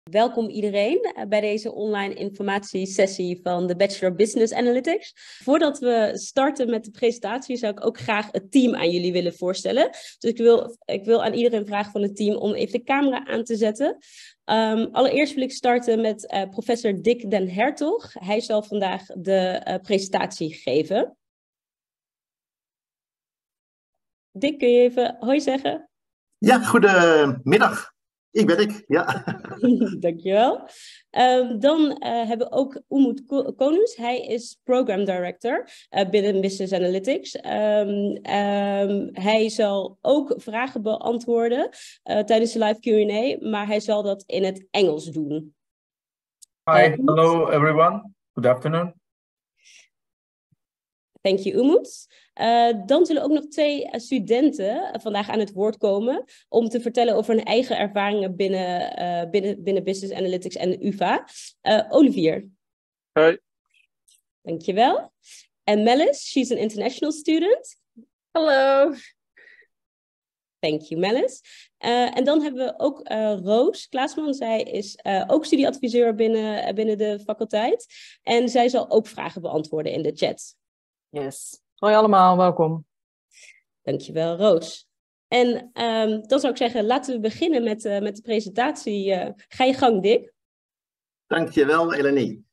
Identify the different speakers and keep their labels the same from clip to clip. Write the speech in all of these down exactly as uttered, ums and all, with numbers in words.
Speaker 1: Welkom iedereen bij deze online informatiesessie van de Bachelor Business Analytics. Voordat we starten met de presentatie zou ik ook graag het team aan jullie willen voorstellen. Dus ik wil, ik wil aan iedereen vragen van het team om even de camera aan te zetten. Um, allereerst wil ik starten met uh, professor Dick den Hertog. Hij zal vandaag de uh, presentatie geven. Dick, kun je even hoi zeggen?
Speaker 2: Ja, goedemiddag. Ik ben ik, ja.
Speaker 1: Dankjewel. Um, dan uh, hebben we ook Umut Konus. Hij is Program Director uh, binnen Business Analytics. Um, um, hij zal ook vragen beantwoorden uh, tijdens de live Q and A, maar hij zal dat in het Engels doen.
Speaker 3: Hi, uh, hello everyone. Good afternoon.
Speaker 1: Thank you, Umut. Uh, dan zullen ook nog twee uh, studenten vandaag aan het woord komen om te vertellen over hun eigen ervaringen binnen, uh, binnen, binnen Business Analytics en de U vA. Uh, Olivier.
Speaker 4: Hoi.
Speaker 1: Dankjewel. En Melis, she's an international student.
Speaker 5: Hallo.
Speaker 1: Thank you, Melis. Uh, en dan hebben we ook uh, Roos Klaasman. Zij is uh, ook studieadviseur binnen, uh, binnen de faculteit. En zij zal ook vragen beantwoorden in de chat.
Speaker 5: Yes. Hoi allemaal, welkom.
Speaker 1: Dankjewel, Roos. En um, dan zou ik zeggen, laten we beginnen met, uh, met de presentatie. Uh, ga je gang, Dick.
Speaker 2: Dankjewel, Eleni.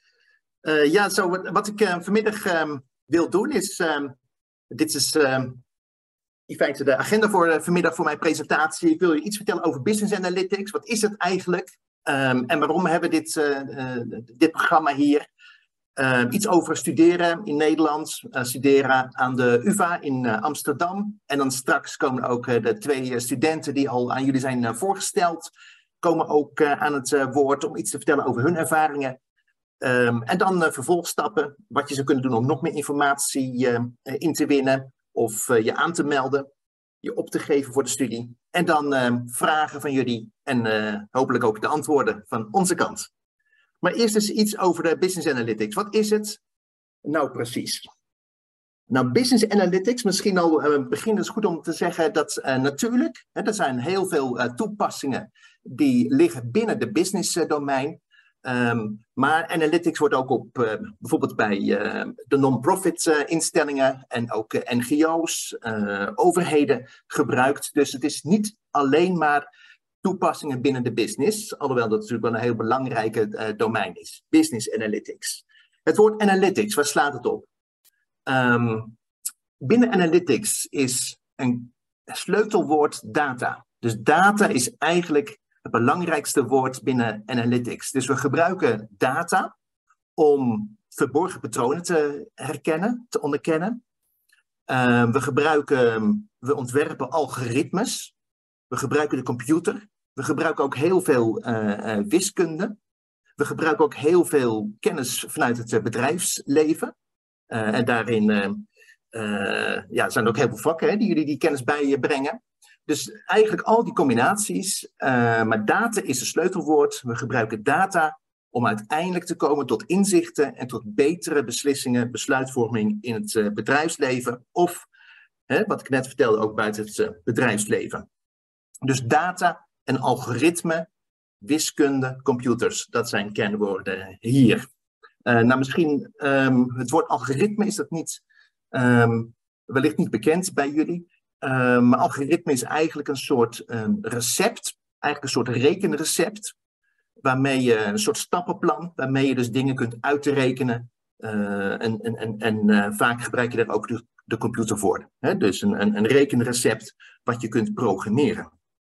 Speaker 2: Uh, ja, zo, wat, wat ik uh, vanmiddag um, wil doen is... Um, dit is um, in feite de agenda voor uh, vanmiddag voor mijn presentatie. Ik wil je iets vertellen over Business Analytics. Wat is het eigenlijk? Um, en waarom hebben we dit, uh, uh, dit programma hier? Uh, iets over studeren in Nederland, uh, studeren aan de U vA in uh, Amsterdam. En dan straks komen ook uh, de twee uh, studenten die al aan jullie zijn uh, voorgesteld, komen ook uh, aan het uh, woord om iets te vertellen over hun ervaringen. Um, en dan uh, vervolgstappen, wat je zou kunnen doen om nog meer informatie uh, uh, in te winnen of uh, je aan te melden, je op te geven voor de studie. En dan uh, vragen van jullie en uh, hopelijk ook de antwoorden van onze kant. Maar eerst eens iets over de Business Analytics. Wat is het nou precies? Nou, Business Analytics, misschien al uh, begin is goed om te zeggen dat uh, natuurlijk, hè, er zijn heel veel uh, toepassingen die liggen binnen de business uh, domein. Um, maar analytics wordt ook op uh, bijvoorbeeld bij uh, de non-profit uh, instellingen en ook uh, N G O's, uh, overheden gebruikt. Dus het is niet alleen maar toepassingen binnen de business, alhoewel dat natuurlijk wel een heel belangrijke uh, domein is. Business Analytics. Het woord Analytics, waar slaat het op? Um, binnen Analytics is een sleutelwoord data. Dus data is eigenlijk het belangrijkste woord binnen Analytics. Dus we gebruiken data om verborgen patronen te herkennen, te onderkennen. Uh, we gebruiken, we ontwerpen algoritmes. We gebruiken de computer. We gebruiken ook heel veel uh, uh, wiskunde. We gebruiken ook heel veel kennis vanuit het uh, bedrijfsleven. Uh, en daarin uh, uh, ja, zijn er ook heel veel vakken hè, die jullie die kennis bijbrengen. Dus eigenlijk al die combinaties. Uh, maar data is een sleutelwoord. We gebruiken data om uiteindelijk te komen tot inzichten en tot betere beslissingen, besluitvorming in het uh, bedrijfsleven. Of, hè, wat ik net vertelde, ook buiten het uh, bedrijfsleven. Dus data en algoritme, wiskunde, computers, dat zijn kernwoorden hier. Uh, nou, misschien um, het woord algoritme is dat niet, um, wellicht niet bekend bij jullie. Um, maar algoritme is eigenlijk een soort um, recept, eigenlijk een soort rekenrecept, waarmee je een soort stappenplan, waarmee je dus dingen kunt uitrekenen. Uh, en en, en, en uh, vaak gebruik je daar ook de, de computer voor. Hè? Dus een, een, een rekenrecept wat je kunt programmeren.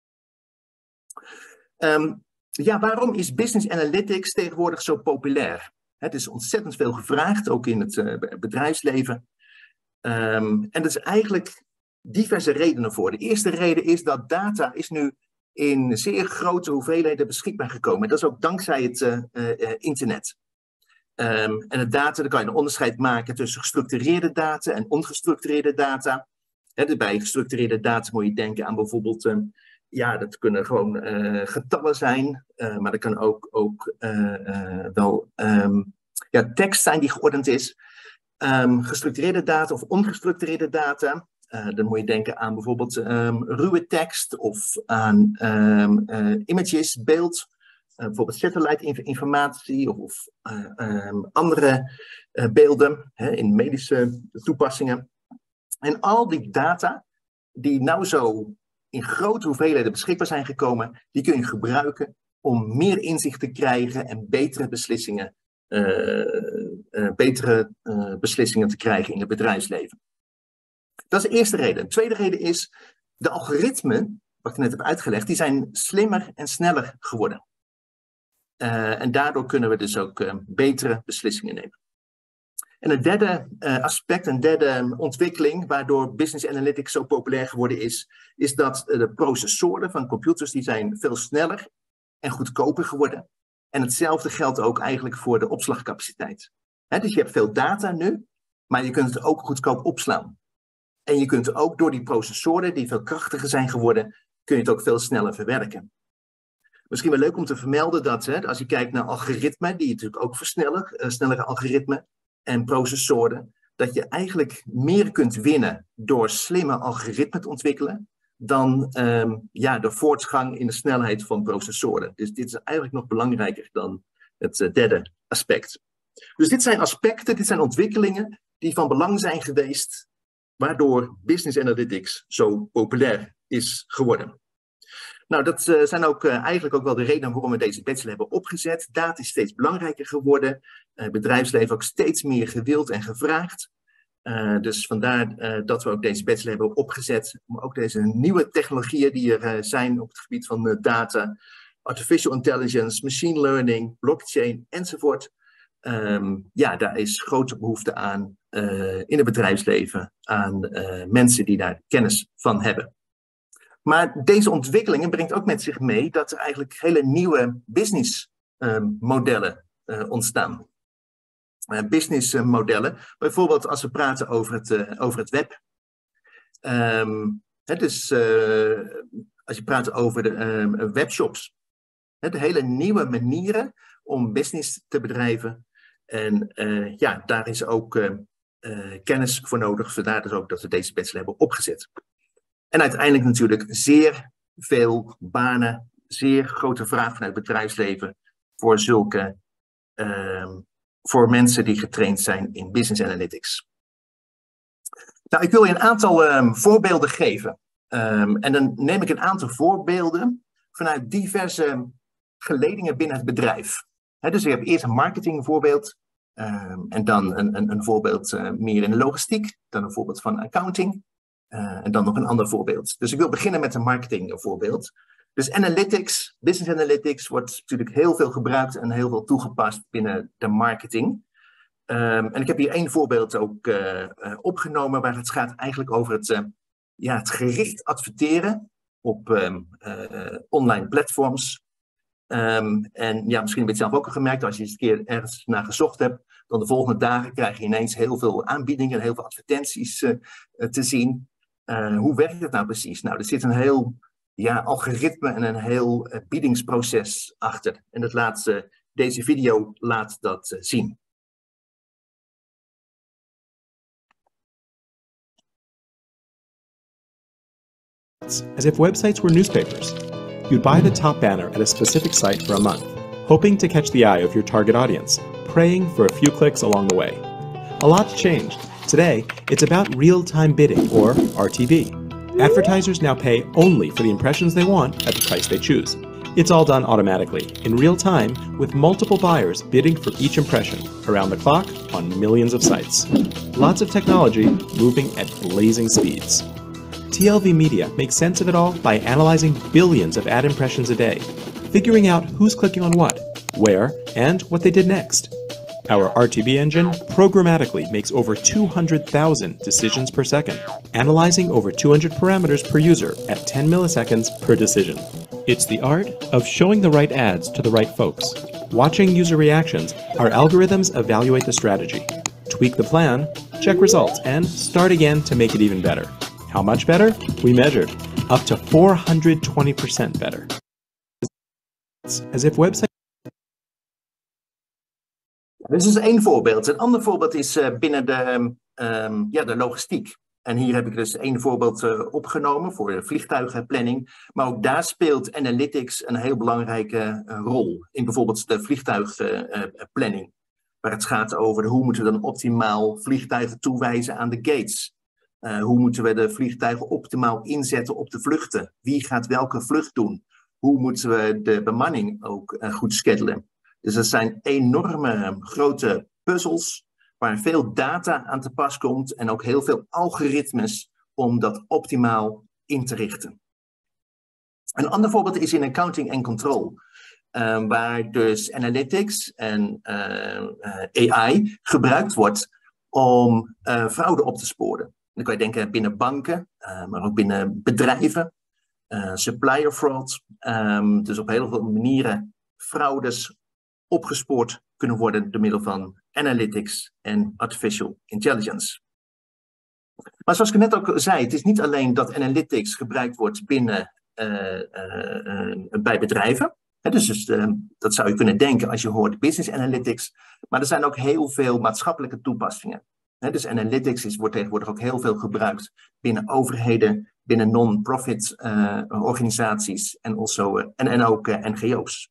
Speaker 2: Um, ja, waarom is Business Analytics tegenwoordig zo populair? Het is ontzettend veel gevraagd, ook in het uh, bedrijfsleven. Um, en er is eigenlijk diverse redenen voor. De eerste reden is dat data is nu in zeer grote hoeveelheden beschikbaar gekomen. Dat is ook dankzij het uh, uh, internet. Um, en het data, daar kan je een onderscheid maken tussen gestructureerde data en ongestructureerde data. He, dus bij gestructureerde data moet je denken aan bijvoorbeeld... Um, Ja, dat kunnen gewoon uh, getallen zijn, uh, maar dat kan ook, ook uh, uh, wel um, ja, tekst zijn die geordend is. Um, gestructureerde data of ongestructureerde data. Uh, dan moet je denken aan bijvoorbeeld um, ruwe tekst of aan um, uh, images, beeld. uh, bijvoorbeeld satellite-informatie of, of uh, um, andere uh, beelden hè, in medische toepassingen. En al die data die nou zo in grote hoeveelheden beschikbaar zijn gekomen, die kun je gebruiken om meer inzicht te krijgen en betere beslissingen, uh, uh, betere uh, beslissingen te krijgen in het bedrijfsleven. Dat is de eerste reden. De tweede reden is, de algoritmen, wat ik net heb uitgelegd, die zijn slimmer en sneller geworden. Uh, en daardoor kunnen we dus ook uh, betere beslissingen nemen. En een derde uh, aspect, een derde ontwikkeling, waardoor business analytics zo populair geworden is, is dat uh, de processoren van computers, die zijn veel sneller en goedkoper geworden. En hetzelfde geldt ook eigenlijk voor de opslagcapaciteit. He, dus je hebt veel data nu, maar je kunt het ook goedkoop opslaan. En je kunt ook door die processoren, die veel krachtiger zijn geworden, kun je het ook veel sneller verwerken. Misschien wel leuk om te vermelden dat, hè, als je kijkt naar algoritmen, die natuurlijk ook versnellen, uh, snellere algoritmen en processoren, dat je eigenlijk meer kunt winnen door slimme algoritmen te ontwikkelen, dan um, ja, de voortgang in de snelheid van processoren. Dus dit is eigenlijk nog belangrijker dan het uh, derde aspect. Dus dit zijn aspecten, dit zijn ontwikkelingen die van belang zijn geweest, waardoor business analytics zo populair is geworden. Nou, dat uh, zijn ook uh, eigenlijk ook wel de redenen waarom we deze bachelor hebben opgezet. Data is steeds belangrijker geworden. Uh, bedrijfsleven ook steeds meer gewild en gevraagd. Uh, dus vandaar uh, dat we ook deze bachelor hebben opgezet. Om ook deze nieuwe technologieën die er uh, zijn op het gebied van uh, data, artificial intelligence, machine learning, blockchain enzovoort. Um, ja, daar is grote behoefte aan uh, in het bedrijfsleven, aan uh, mensen die daar kennis van hebben. Maar deze ontwikkelingen brengt ook met zich mee dat er eigenlijk hele nieuwe businessmodellen uh, uh, ontstaan. Uh, businessmodellen, bijvoorbeeld als we praten over het, uh, over het web. Um, het is, uh, als je praat over de uh, webshops. Hè, de hele nieuwe manieren om business te bedrijven. En uh, ja, daar is ook uh, uh, kennis voor nodig. Vandaar dus ook dat we deze bachelor hebben opgezet. En uiteindelijk natuurlijk zeer veel banen, zeer grote vraag vanuit het bedrijfsleven voor zulke, uh, voor mensen die getraind zijn in business analytics. Nou, ik wil je een aantal um, voorbeelden geven. Um, en dan neem ik een aantal voorbeelden vanuit diverse geledingen binnen het bedrijf. He, dus ik heb eerst een marketingvoorbeeld. Um, en dan een, een, een voorbeeld uh, meer in de logistiek. Dan een voorbeeld van accounting. Uh, en dan nog een ander voorbeeld. Dus ik wil beginnen met een marketingvoorbeeld. Dus analytics, business analytics wordt natuurlijk heel veel gebruikt en heel veel toegepast binnen de marketing. Um, en ik heb hier één voorbeeld ook uh, uh, opgenomen waar het gaat eigenlijk over het, uh, ja, het gericht adverteren op um, uh, online platforms. Um, en ja, misschien heb je het zelf ook al gemerkt, als je eens een keer ergens naar gezocht hebt, dan de volgende dagen krijg je ineens heel veel aanbiedingen, heel veel advertenties uh, uh, te zien. Uh, hoe werkt het nou precies? Nou, er zit een heel ja, algoritme en een heel uh, biedingsproces achter. En dat laat, uh, deze video laat dat uh, zien.
Speaker 4: As if websites were newspapers. You'd buy the top banner at a specific site for a month, hoping to catch the eye of your target audience, praying for a few clicks along the way. A lot's changed. Today, it's about real-time bidding, or R T B. Advertisers now pay only for the impressions they want at the price they choose. It's all done automatically, in real time, with multiple buyers bidding for each impression, around the clock, on millions of sites. Lots of technology moving at blazing speeds. T L V Media makes sense of it all by analyzing billions of ad impressions a day, figuring out who's clicking on what, where, and what they did next. Our R T B engine programmatically makes over two hundred thousand decisions per second, analyzing over two hundred parameters per user at ten milliseconds per decision. It's the art of showing the right ads to the right folks. Watching user reactions, our algorithms evaluate the strategy, tweak the plan, check results, and start again to make it even better. How much better? We measured. Up to four hundred twenty percent better. As if websites...
Speaker 2: Dit is één voorbeeld. Een ander voorbeeld is uh, binnen de, um, ja, de logistiek. En hier heb ik dus één voorbeeld uh, opgenomen voor de vliegtuigenplanning. Maar ook daar speelt analytics een heel belangrijke uh, rol. In bijvoorbeeld de vliegtuigenplanning. Uh, waar het gaat over hoe moeten we dan optimaal vliegtuigen toewijzen aan de gates. Uh, hoe moeten we de vliegtuigen optimaal inzetten op de vluchten? Wie gaat welke vlucht doen? Hoe moeten we de bemanning ook uh, goed schedulen? Dus dat zijn enorme grote puzzels waar veel data aan te pas komt en ook heel veel algoritmes om dat optimaal in te richten. Een ander voorbeeld is in accounting en control, uh, waar dus analytics en uh, uh, A I gebruikt wordt om uh, fraude op te sporen. Dan kan je denken binnen banken, uh, maar ook binnen bedrijven, uh, supplier fraud, um, dus op heel veel manieren fraudes opgespoord kunnen worden door middel van analytics en artificial intelligence. Maar zoals ik net ook zei, het is niet alleen dat analytics gebruikt wordt binnen uh, uh, uh, bij bedrijven. He, dus dus uh, dat zou je kunnen denken als je hoort business analytics. Maar er zijn ook heel veel maatschappelijke toepassingen. He, dus analytics is, wordt tegenwoordig ook heel veel gebruikt binnen overheden, binnen non-profit uh, organisaties en, also, uh, en, en ook uh, N G O's.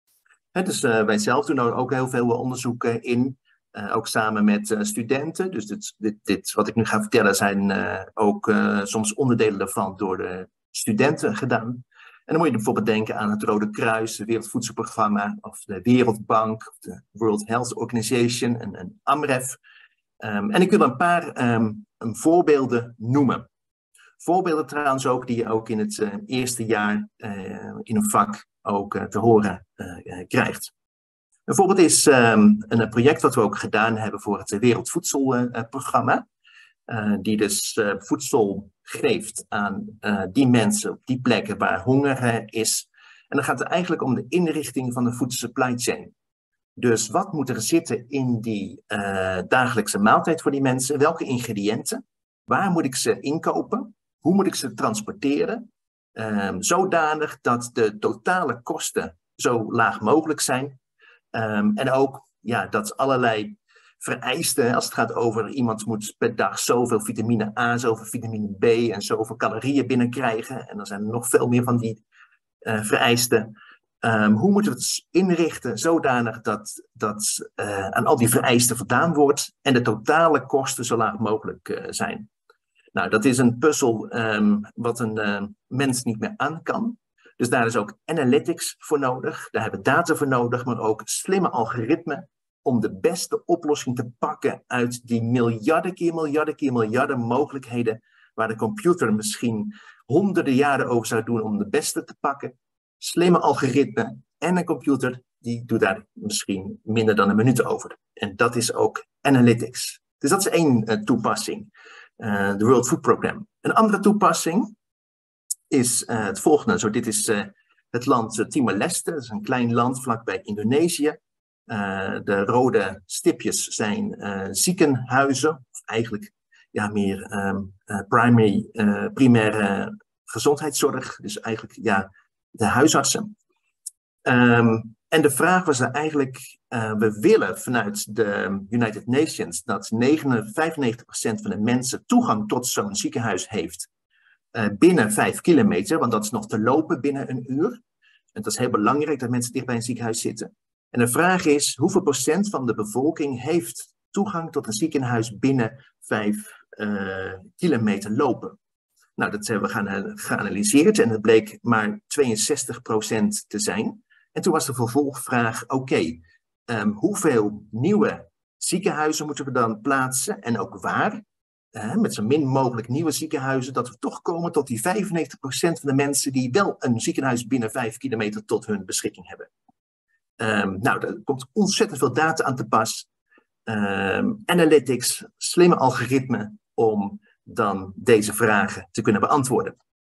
Speaker 2: He, dus uh, wij zelf doen er ook heel veel onderzoeken in, uh, ook samen met uh, studenten. Dus dit, dit, dit wat ik nu ga vertellen zijn uh, ook uh, soms onderdelen daarvan door de studenten gedaan. En dan moet je bijvoorbeeld denken aan het Rode Kruis, het Wereldvoedselprogramma, of de Wereldbank, of de World Health Organization en, en AMREF. Um, en ik wil een paar um, een voorbeelden noemen. Voorbeelden trouwens ook die je ook in het uh, eerste jaar uh, in een vak ook uh, te horen uh, krijgt. Een voorbeeld is um, een project wat we ook gedaan hebben voor het Wereldvoedselprogramma. Uh, die dus uh, voedsel geeft aan uh, die mensen op die plekken waar honger uh, is. En dan gaat het eigenlijk om de inrichting van de food supply chain. Dus wat moet er zitten in die uh, dagelijkse maaltijd voor die mensen? Welke ingrediënten? Waar moet ik ze inkopen? Hoe moet ik ze transporteren? Um, zodanig dat de totale kosten zo laag mogelijk zijn. Um, en ook ja, dat allerlei vereisten, als het gaat over iemand moet per dag zoveel vitamine A, zoveel vitamine B en zoveel calorieën binnenkrijgen. En dan zijn er nog veel meer van die uh, vereisten. Um, hoe moeten we het inrichten zodanig dat, dat uh, aan al die vereisten voldaan wordt en de totale kosten zo laag mogelijk uh, zijn. Nou, dat is een puzzel um, wat een uh, mens niet meer aan kan. Dus daar is ook analytics voor nodig, daar hebben we data voor nodig, maar ook slimme algoritmen om de beste oplossing te pakken uit die miljarden keer miljarden keer miljarden mogelijkheden waar de computer misschien honderden jaren over zou doen om de beste te pakken. Slimme algoritmen en een computer, die doet daar misschien minder dan een minuut over. En dat is ook analytics. Dus dat is één uh, toepassing. Uh, de World Food Program. Een andere toepassing is uh, het volgende. Zo, dit is uh, het land uh, Timor-Leste. Dat is een klein land vlakbij Indonesië. Uh, de rode stipjes zijn uh, ziekenhuizen. Of eigenlijk ja, meer um, uh, primary, uh, primaire gezondheidszorg. Dus eigenlijk ja, de huisartsen. Um, en de vraag was er eigenlijk, uh, we willen vanuit de United Nations dat vijfennegentig procent van de mensen toegang tot zo'n ziekenhuis heeft uh, binnen vijf kilometer, want dat is nog te lopen binnen een uur. En dat is heel belangrijk dat mensen dicht bij een ziekenhuis zitten. En de vraag is, hoeveel procent van de bevolking heeft toegang tot een ziekenhuis binnen vijf uh, kilometer lopen? Nou, dat hebben we gaan, geanalyseerd en het bleek maar tweeënzestig procent te zijn. En toen was de vervolgvraag, oké, okay, um, hoeveel nieuwe ziekenhuizen moeten we dan plaatsen en ook waar? Uh, met zo min mogelijk nieuwe ziekenhuizen, dat we toch komen tot die vijfennegentig procent van de mensen die wel een ziekenhuis binnen vijf kilometer tot hun beschikking hebben. Um, nou, er komt ontzettend veel data aan te pas. Um, analytics, slimme algoritmen om dan deze vragen te kunnen beantwoorden.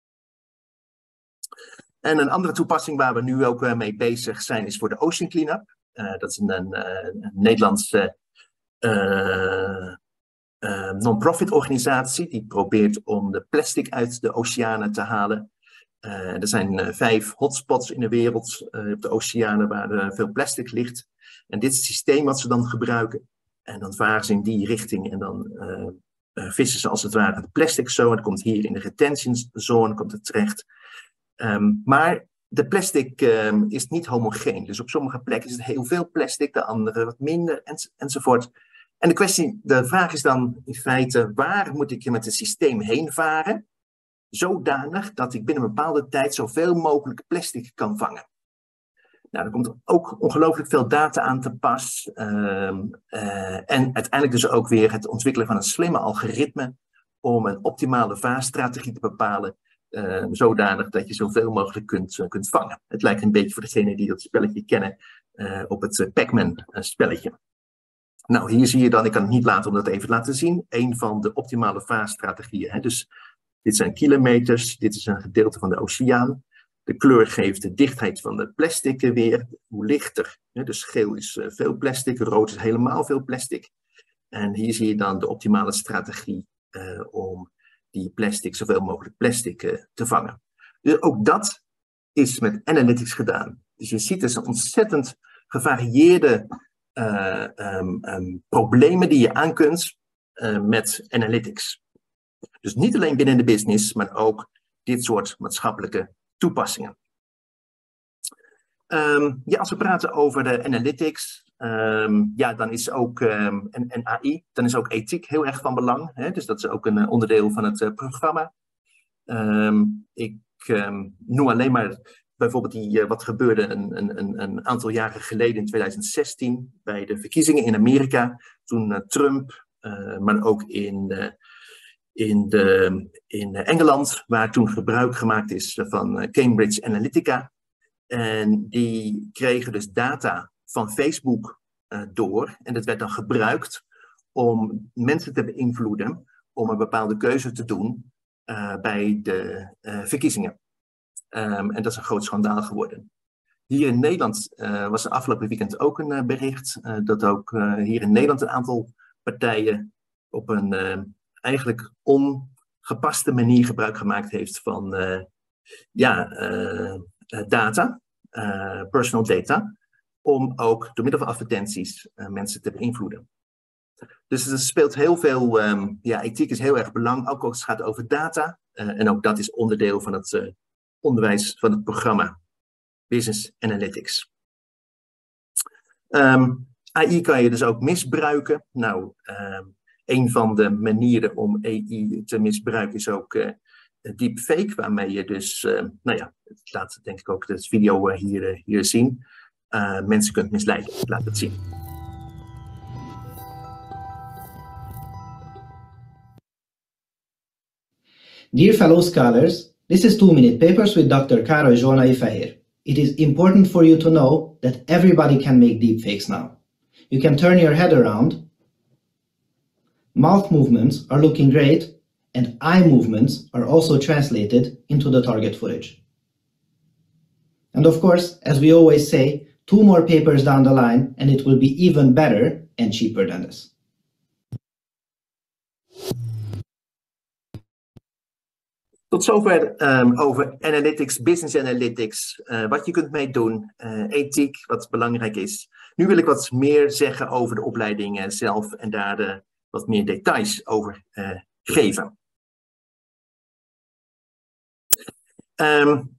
Speaker 2: En een andere toepassing waar we nu ook uh, mee bezig zijn is voor de Ocean Cleanup. Uh, dat is een, een, een Nederlandse uh, uh, non-profit organisatie die probeert om de plastic uit de oceanen te halen. Uh, er zijn uh, vijf hotspots in de wereld uh, op de oceanen waar uh, veel plastic ligt. En dit is het systeem wat ze dan gebruiken. En dan varen ze in die richting en dan uh, uh, vissen ze als het ware de plastic zone. Het komt hier in de retention zone komt het terecht. Um, maar de plastic um, is niet homogeen. Dus op sommige plekken is het heel veel plastic, de andere wat minder enz enzovoort. En de, kwestie, de vraag is dan in feite, waar moet ik met het systeem heen varen? Zodanig dat ik binnen een bepaalde tijd zoveel mogelijk plastic kan vangen. Nou, er komt ook ongelooflijk veel data aan te pas. Uh, uh, en uiteindelijk dus ook weer het ontwikkelen van een slimme algoritme om een optimale vaarstrategie te bepalen. Uh, zodanig dat je zoveel mogelijk kunt, uh, kunt vangen. Het lijkt een beetje voor degenen die dat spelletje kennen uh, op het uh, Pac-Man uh, spelletje. Nou, hier zie je dan, ik kan het niet laten om dat even te laten zien, een van de optimale vaarstrategieën. Hè. Dus dit zijn kilometers, dit is een gedeelte van de oceaan. De kleur geeft de dichtheid van de plastic weer. Hoe lichter, hè, dus geel is uh, veel plastic, rood is helemaal veel plastic. En hier zie je dan de optimale strategie uh, om die plastic, zoveel mogelijk plastic uh, te vangen. Dus ook dat is met analytics gedaan. Dus je ziet dus een ontzettend gevarieerde uh, um, um, problemen die je aan kunt uh, met analytics. Dus niet alleen binnen de business, maar ook dit soort maatschappelijke toepassingen. Um, ja, als we praten over de analytics, um, ja, dan is ook um, en, en A I, dan is ook ethiek heel erg van belang. Hè? Dus dat is ook een onderdeel van het uh, programma. Um, ik um, noem alleen maar bijvoorbeeld die, uh, wat gebeurde een, een, een aantal jaren geleden in tweeduizend zestien bij de verkiezingen in Amerika. Toen uh, Trump, uh, maar ook in, uh, in, de, in Engeland, waar toen gebruik gemaakt is van uh, Cambridge Analytica. En die kregen dus data van Facebook uh, door. En dat werd dan gebruikt om mensen te beïnvloeden om een bepaalde keuze te doen uh, bij de uh, verkiezingen. Um, en dat is een groot schandaal geworden. Hier in Nederland uh, was er afgelopen weekend ook een uh, bericht uh, dat ook uh, hier in Nederland een aantal partijen op een uh, eigenlijk ongepaste manier gebruik gemaakt heeft van uh, ja, uh, uh, data, uh, personal data, om ook door middel van advertenties uh, mensen te beïnvloeden. Dus er speelt heel veel, um, ja, ethiek is heel erg belangrijk, ook als het gaat over data. Uh, en ook dat is onderdeel van het uh, onderwijs van het programma Business Analytics. Um, A I kan je dus ook misbruiken. Nou, um, een van de manieren om A I te misbruiken is ook uh, deepfake, waarmee je dus, uh, nou ja, het laat denk ik ook de video uh, hier, uh, hier zien, uh, mensen kunt misleiden. Ik laat het zien.
Speaker 6: Dear fellow scholars, this is Two Minute Papers with Doctor Karo Joana Ifahir. It is important for you to know that everybody can make deepfakes now. You can turn your head around, mouth movements are looking great, and eye movements are also translated into the target footage. And of course, as we always say, two more papers down the line and it will be even better and cheaper than this.
Speaker 2: Tot zover um, over analytics, business analytics, uh, wat je kunt mee doen, uh, ethiek, wat belangrijk is. Nu wil ik wat meer zeggen over de opleiding uh, zelf en daar uh, wat meer details over uh, geven. Um,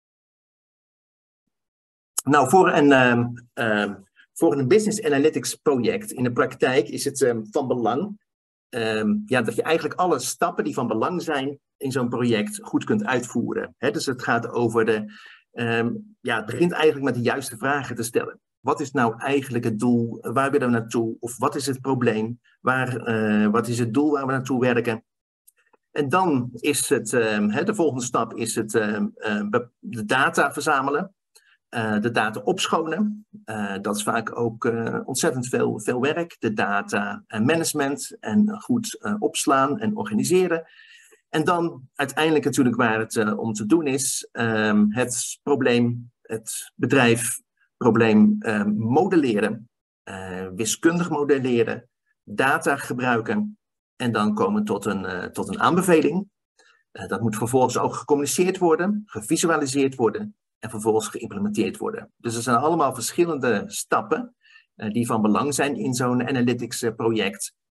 Speaker 2: nou, voor een, um, um, voor een business analytics project in de praktijk is het um, van belang um, ja, dat je eigenlijk alle stappen die van belang zijn in zo'n project goed kunt uitvoeren. He, dus het gaat over de, um, ja, het begint eigenlijk met de juiste vragen te stellen. Wat is nou eigenlijk het doel? Waar willen we naartoe? Of wat is het probleem? Waar, uh, wat is het doel waar we naartoe werken? En dan is het, um, he, de volgende stap is het um, uh, de data verzamelen. Uh, de data opschonen. Uh, dat is vaak ook uh, ontzettend veel, veel werk. De data management en goed uh, opslaan en organiseren. En dan uiteindelijk natuurlijk waar het uh, om te doen is, um, het probleem, het bedrijfprobleem um, modelleren, uh, wiskundig modelleren, data gebruiken en dan komen tot een, uh, tot een aanbeveling. Uh, dat moet vervolgens ook gecommuniceerd worden, gevisualiseerd worden en vervolgens geïmplementeerd worden. Dus er zijn allemaal verschillende stappen uh, die van belang zijn in zo'n analytics uh, project.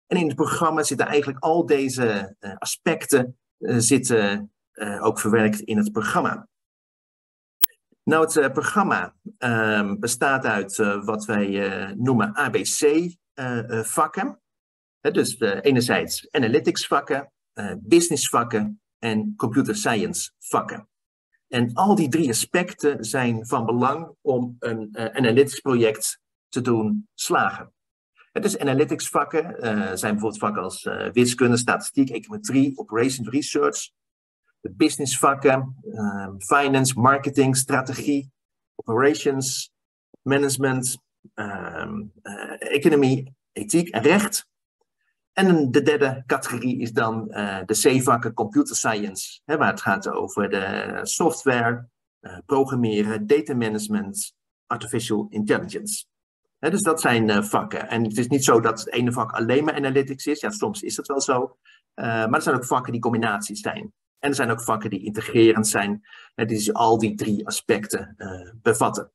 Speaker 2: En in het programma zitten eigenlijk al deze uh, aspecten uh, zitten, uh, ook verwerkt in het programma. Nou, het uh, programma uh, bestaat uit uh, wat wij uh, noemen A B C uh, uh, vakken. Uh, dus uh, enerzijds analytics vakken, uh, business vakken en computer science vakken. En al die drie aspecten zijn van belang om een uh, analytics project te doen slagen. Uh, dus analytics vakken uh, zijn bijvoorbeeld vakken als uh, wiskunde, statistiek, econometrie, operations research. De business vakken, uh, finance, marketing, strategie, operations, management, uh, uh, economie, ethiek en recht. En de derde categorie is dan uh, de C-vakken computer science, hè, waar het gaat over de software, uh, programmeren, data management, artificial intelligence. Hè, dus dat zijn uh, vakken. En het is niet zo dat het ene vak alleen maar analytics is. Ja, soms is dat wel zo. Uh, maar er zijn ook vakken die combinaties zijn. En er zijn ook vakken die integrerend zijn, hè, die dus al die drie aspecten uh, bevatten.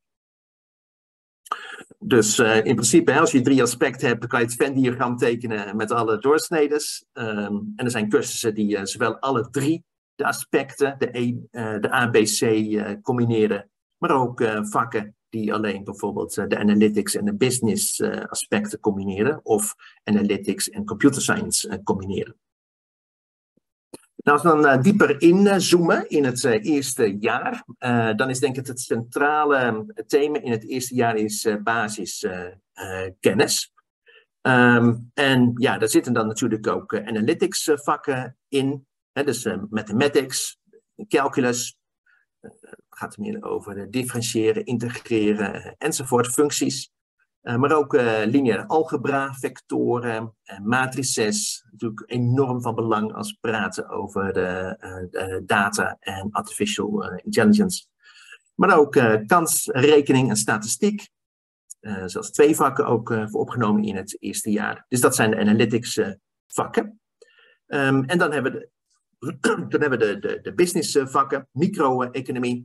Speaker 2: Dus uh, in principe, hè, als je drie aspecten hebt, dan kan je het Venn-diagram tekenen met alle doorsneders. Um, en er zijn cursussen die uh, zowel alle drie de aspecten, de, e, uh, de A B C, uh, combineren. Maar ook uh, vakken die alleen bijvoorbeeld uh, de analytics en de business uh, aspecten combineren. Of analytics en computer science uh, combineren. Nou, als we dan uh, dieper inzoomen in het uh, eerste jaar, uh, dan is denk ik het centrale thema in het eerste jaar is uh, basiskennis. Uh, uh, um, en ja, daar zitten dan natuurlijk ook uh, analytics uh, vakken in, hè, dus uh, mathematics, calculus, uh, het gaat meer over uh, differentiëren, integreren uh, enzovoort, functies. Uh, maar ook uh, lineaire algebra, vectoren, uh, matrices. Natuurlijk enorm van belang als we praten over de, uh, de data en artificial uh, intelligence. Maar ook uh, kansrekening en statistiek. Uh, zelfs twee vakken ook uh, voor opgenomen in het eerste jaar. Dus dat zijn de analytics uh, vakken. Um, en dan hebben we de, dan hebben we de, de, de business uh, vakken, micro-economie.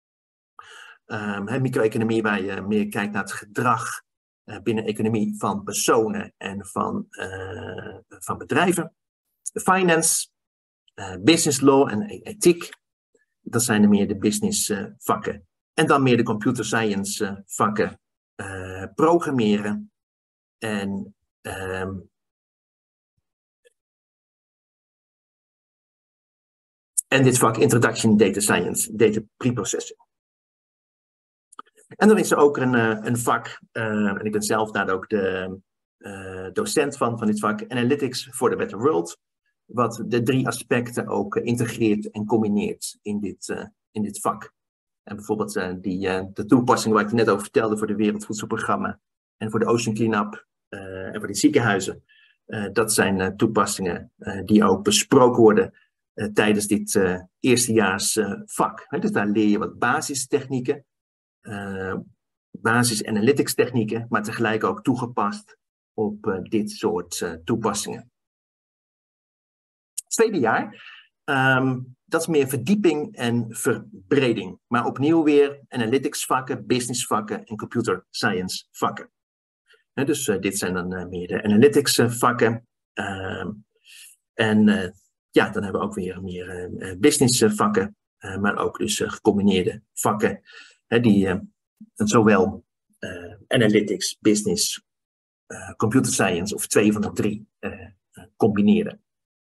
Speaker 2: Um, micro-economie waar je meer kijkt naar het gedrag binnen economie van personen en van, uh, van bedrijven. Finance, uh, business law en ethiek. Dat zijn er meer de business uh, vakken. En dan meer de computer science uh, vakken. Uh, programmeren. En um, en dit vak Introduction Data Science, Data Preprocessing. En dan is er ook een, een vak, uh, en ik ben zelf daar ook de uh, docent van, van dit vak, Analytics for the Better World, wat de drie aspecten ook uh, integreert en combineert in dit, uh, in dit vak. En bijvoorbeeld uh, die, uh, de toepassing waar ik net over vertelde voor de Wereldvoedselprogramma en voor de Ocean Cleanup uh, en voor die ziekenhuizen, uh, dat zijn uh, toepassingen uh, die ook besproken worden uh, tijdens dit uh, eerstejaars uh, vak. He, dus daar leer je wat basistechnieken. Uh, basis analytics technieken, maar tegelijk ook toegepast op uh, dit soort uh, toepassingen. Tweede jaar, um, dat is meer verdieping en verbreding. Maar opnieuw weer analytics vakken, business vakken en computer science vakken. Uh, dus uh, dit zijn dan uh, meer de analytics uh, vakken. Uh, en uh, ja, dan hebben we ook weer meer uh, business uh, vakken, uh, maar ook dus uh, gecombineerde vakken. He, die uh, zowel uh, analytics, business, uh, computer science of twee van de drie uh, uh, combineren.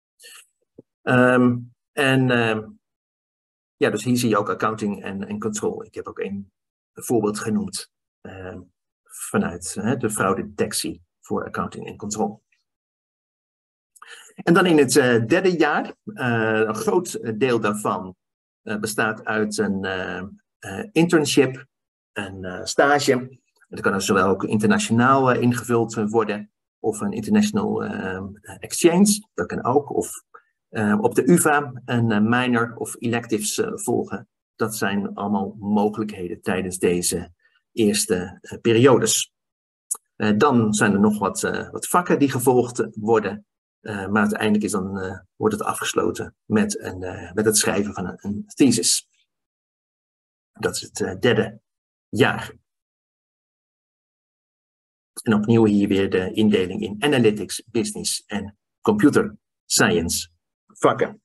Speaker 2: Um, en uh, ja, dus hier zie je ook accounting en, en control. Ik heb ook een voorbeeld genoemd uh, vanuit uh, de fraudedetectie voor accounting en control. En dan in het uh, derde jaar, uh, een groot deel daarvan uh, bestaat uit een uh, Uh, internship, een uh, stage. Dat kan dus zowel ook internationaal uh, ingevuld uh, worden, of een international uh, exchange, dat kan ook. Of uh, op de U vA een uh, minor of electives uh, volgen. Dat zijn allemaal mogelijkheden tijdens deze eerste uh, periodes. Uh, dan zijn er nog wat, uh, wat vakken die gevolgd worden. Uh, maar uiteindelijk is dan, uh, wordt het afgesloten met, een, uh, met het schrijven van een, een thesis. Dat is het uh, derde jaar. En opnieuw hier weer de indeling in analytics, business en computer science vakken.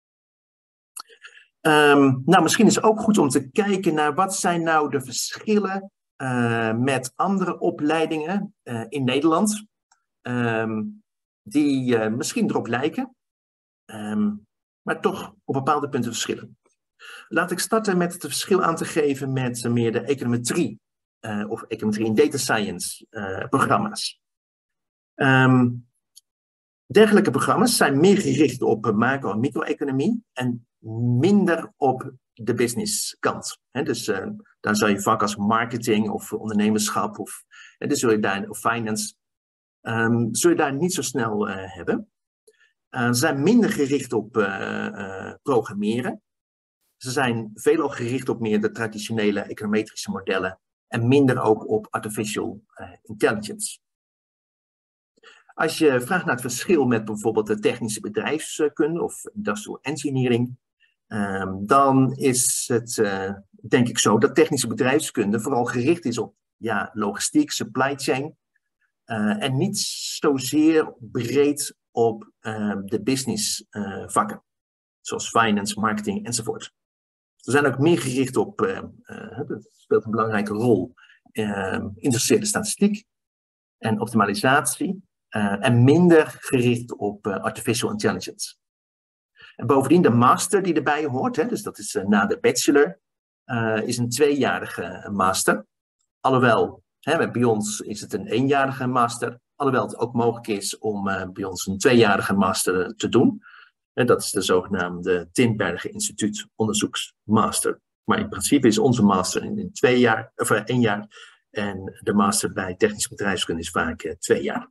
Speaker 2: Um, nou, misschien is het ook goed om te kijken naar wat zijn nou de verschillen uh, met andere opleidingen uh, in Nederland. Um, die uh, misschien erop lijken, um, maar toch op bepaalde punten verschillen. Laat ik starten met het verschil aan te geven met uh, meer de econometrie uh, of econometrie en data science uh, programma's. Um, dergelijke programma's zijn meer gericht op uh, macro- en micro-economie en minder op de businesskant. He, dus uh, dan zou je vak als marketing of ondernemerschap of, uh, dus zul je daar, of finance, um, zul je daar niet zo snel uh, hebben. Uh, ze zijn minder gericht op uh, uh, programmeren. Ze zijn veelal gericht op meer de traditionele econometrische modellen en minder ook op artificial uh, intelligence. Als je vraagt naar het verschil met bijvoorbeeld de technische bedrijfskunde of industrial engineering, um, dan is het uh, denk ik zo dat technische bedrijfskunde vooral gericht is op ja, logistiek, supply chain uh, en niet zozeer breed op uh, de business uh, vakken, zoals finance, marketing enzovoort. Ze zijn ook meer gericht op, uh, uh, dat speelt een belangrijke rol, uh, industriële statistiek en optimalisatie. Uh, en minder gericht op uh, artificial intelligence. En bovendien de master die erbij hoort, hè, dus dat is uh, na de bachelor, uh, is een tweejarige master. Alhoewel, hè, bij ons is het een eenjarige master. Alhoewel het ook mogelijk is om uh, bij ons een tweejarige master te doen. En dat is de zogenaamde Tinbergen Instituut Onderzoeksmaster. Maar in principe is onze master in, in twee jaar, of uh, één jaar. En de master bij technische bedrijfskunde is vaak uh, twee jaar.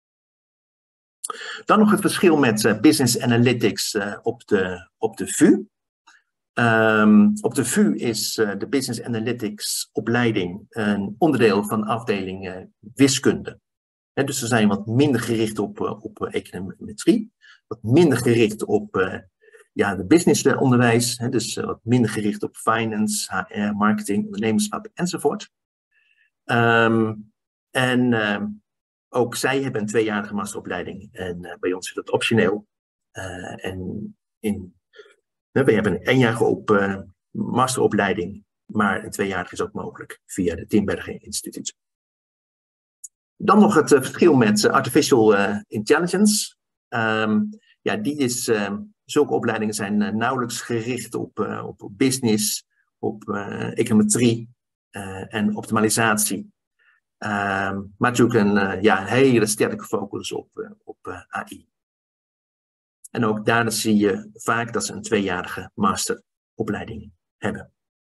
Speaker 2: Dan nog het verschil met uh, business analytics uh, op, de, op de V U. Um, op de V U is uh, de business analytics opleiding een onderdeel van afdeling uh, wiskunde. He, dus ze zijn wat minder gericht op, uh, op uh, econometrie, wat minder gericht op uh, ja, de businessonderwijs, uh, dus uh, wat minder gericht op finance, H R, marketing, ondernemerschap enzovoort. Um, en uh, ook zij hebben een tweejarige masteropleiding en uh, bij ons is dat optioneel. Uh, en in, uh, we hebben een eenjarige op, uh, masteropleiding, maar een tweejarige is ook mogelijk via de Tinbergen Instituut. Dan nog het uh, verschil met uh, artificial uh, intelligence. Um, ja, die is, uh, zulke opleidingen zijn uh, nauwelijks gericht op, uh, op business, op uh, econometrie uh, en optimalisatie. Um, maar natuurlijk een uh, ja, hele sterke focus op, uh, op uh, A I. En ook daar zie je vaak dat ze een tweejarige masteropleiding hebben.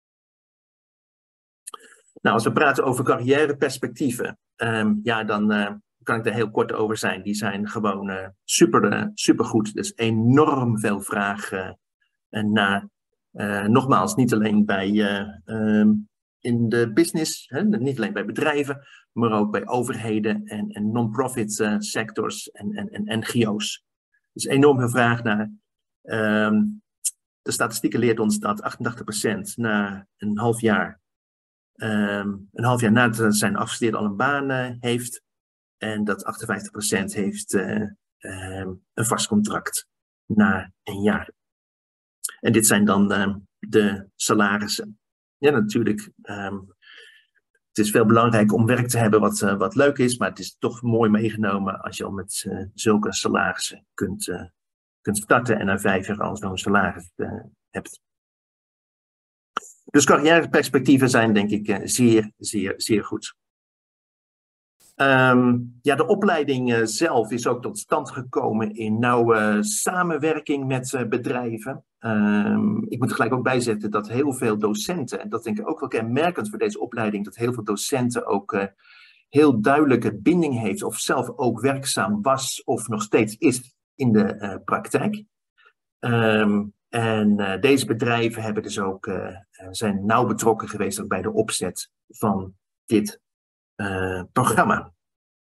Speaker 2: Nou, als we praten over carrièreperspectieven, um, ja, dan uh, kan ik er heel kort over zijn. Die zijn gewoon uh, super, uh, super goed. Dus enorm veel vraag uh, naar. Uh, nogmaals, niet alleen bij uh, um, in de business, hè, niet alleen bij bedrijven, maar ook bij overheden en, en non-profit uh, sectors en, en, en N G O's. Dus enorm veel vraag naar. Um, de statistieken leert ons dat achtentachtig procent na een half jaar, um, een half jaar nadat zijn afgestudeerd al een baan uh, heeft. En dat achtenvijftig procent heeft uh, um, een vast contract na een jaar. En dit zijn dan uh, de salarissen. Ja, natuurlijk. Um, het is veel belangrijk om werk te hebben wat, uh, wat leuk is, maar het is toch mooi meegenomen als je al met uh, zulke salarissen kunt, uh, kunt starten en na vijf jaar al zo'n salaris uh, hebt. Dus carrièreperspectieven zijn denk ik uh, zeer, zeer, zeer goed. Um, ja, de opleiding uh, zelf is ook tot stand gekomen in nauwe samenwerking met uh, bedrijven. Um, ik moet er gelijk ook bijzetten dat heel veel docenten, en dat denk ik ook wel kenmerkend voor deze opleiding, dat heel veel docenten ook uh, heel duidelijke binding heeft of zelf ook werkzaam was of nog steeds is in de uh, praktijk. Um, en uh, deze bedrijven hebben dus ook, uh, zijn nauw betrokken geweest ook bij de opzet van dit Uh, programma.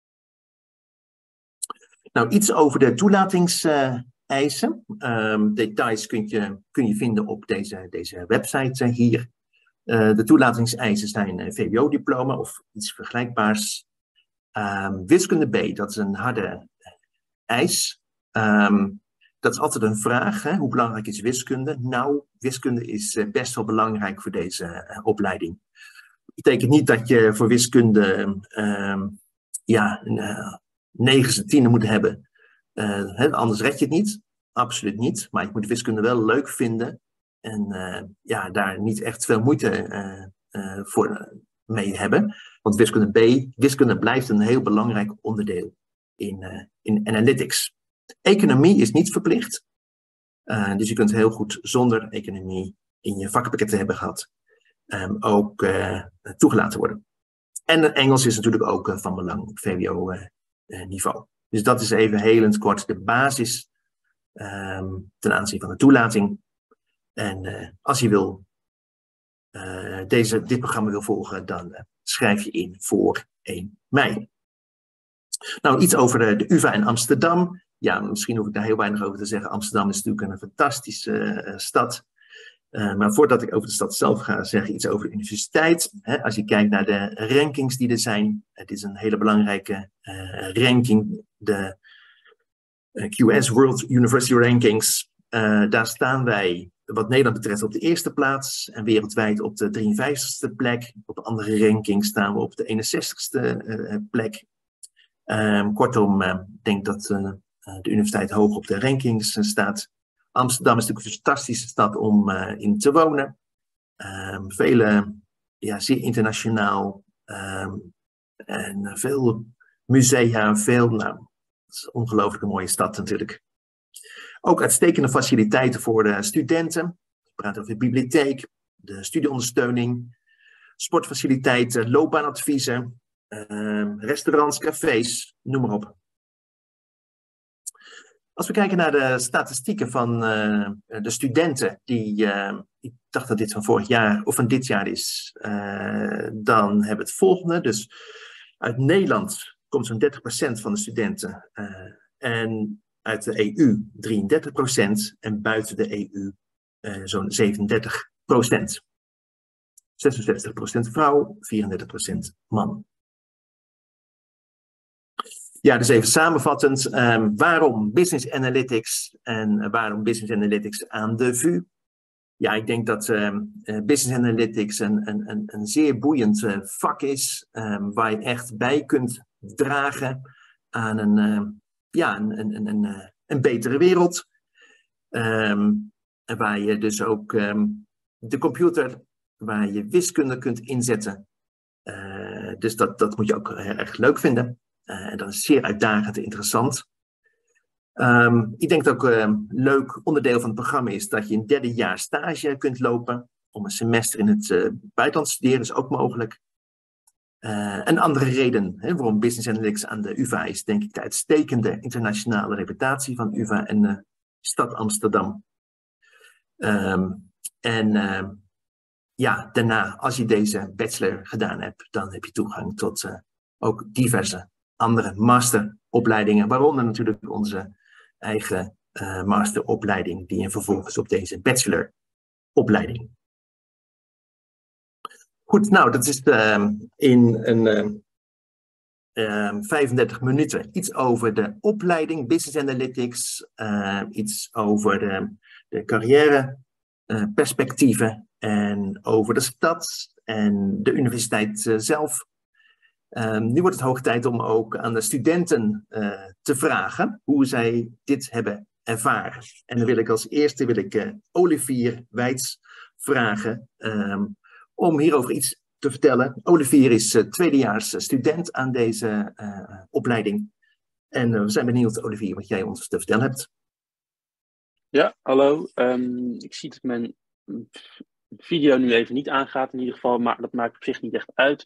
Speaker 2: Nou, iets over de toelatingseisen. Uh, um, details kun je, kun je vinden op deze, deze website uh, hier. Uh, de toelatingseisen zijn uh, V W O-diploma of iets vergelijkbaars. Um, wiskunde B, dat is een harde eis. Um, dat is altijd een vraag. Hè? Hoe belangrijk is wiskunde? Nou, wiskunde is uh, best wel belangrijk voor deze uh, opleiding. Dat betekent niet dat je voor wiskunde um, ja, een uh, negen tiende moet hebben. Uh, hè, anders red je het niet. Absoluut niet. Maar je moet wiskunde wel leuk vinden. En uh, ja, daar niet echt veel moeite uh, uh, voor uh, mee hebben. Want wiskunde B, wiskunde blijft een heel belangrijk onderdeel in, uh, in analytics. Economie is niet verplicht. Uh, dus je kunt heel goed zonder economie in je vakpakketten hebben gehad. Um, ook uh, toegelaten worden. En Engels is natuurlijk ook uh, van belang op V W O uh, uh, niveau. Dus dat is even heel in het kort de basis um, ten aanzien van de toelating. En uh, als je wil, uh, deze, dit programma wil volgen, dan uh, schrijf je in voor één mei. Nou, iets over de, de U vA in Amsterdam. Ja, misschien hoef ik daar heel weinig over te zeggen. Amsterdam is natuurlijk een fantastische uh, stad. Uh, maar voordat ik over de stad zelf ga zeggen, iets over de universiteit. Hè, als je kijkt naar de rankings die er zijn. Het is een hele belangrijke uh, ranking. De uh, Q S World University Rankings. Uh, daar staan wij, wat Nederland betreft, op de eerste plaats. En wereldwijd op de drieënvijftigste plek. Op de andere rankings staan we op de eenenzestigste uh, plek. Um, kortom, ik uh, denk dat uh, de universiteit hoog op de rankings uh, staat. Amsterdam is natuurlijk een fantastische stad om uh, in te wonen. Um, vele, ja, zeer internationaal. Um, en veel musea, veel, nou, het is een ongelooflijk mooie stad natuurlijk. Ook uitstekende faciliteiten voor de studenten. We praten over de bibliotheek, de studieondersteuning, sportfaciliteiten, loopbaanadviezen, um, restaurants, cafés, noem maar op. Als we kijken naar de statistieken van uh, de studenten, die, uh, ik dacht dat dit van vorig jaar of van dit jaar is, uh, dan hebben we het volgende. Dus uit Nederland komt zo'n dertig procent van de studenten uh, en uit de E U drieëndertig procent en buiten de E U uh, zo'n zevenendertig procent. zesenzestig procent vrouw, vierendertig procent man. Ja, dus even samenvattend, um, waarom Business Analytics en uh, waarom Business Analytics aan de V U? Ja, ik denk dat um, uh, Business Analytics een, een, een, een zeer boeiend uh, vak is, um, waar je echt bij kunt dragen aan een, uh, ja, een, een, een, een, een betere wereld. Um, waar je dus ook um, de computer, waar je wiskunde kunt inzetten. Uh, dus dat, dat moet je ook heel erg leuk vinden. Uh, en dat is zeer uitdagend en interessant. Um, ik denk dat ook een um, leuk onderdeel van het programma is dat je een derde jaar stage kunt lopen. Om een semester in het uh, buitenland te studeren is ook mogelijk. Uh, een andere reden hè, waarom Business Analytics aan de U vA is, denk ik, de uitstekende internationale reputatie van U vA en de uh, stad Amsterdam. Um, en uh, ja, daarna, als je deze bachelor gedaan hebt, dan heb je toegang tot uh, ook diverse andere masteropleidingen, waaronder natuurlijk onze eigen uh, masteropleiding, die je vervolgens op deze bacheloropleiding. Goed, nou, dat is uh, in een uh, uh, vijfendertig minuten iets over de opleiding Business Analytics, uh, iets over de, de carrière uh, perspectieven en over de stad en de universiteit uh, zelf. Um, nu wordt het hoog tijd om ook aan de studenten uh, te vragen hoe zij dit hebben ervaren. En dan wil ik als eerste wil ik, uh, Olivier Wijts vragen um, om hierover iets te vertellen. Olivier is uh, tweedejaars student aan deze uh, opleiding. En uh, we zijn benieuwd, Olivier, wat jij ons te vertellen hebt.
Speaker 7: Ja, hallo. Um, ik zie dat mijn video nu even niet aangaat in ieder geval, maar dat maakt op zich niet echt uit.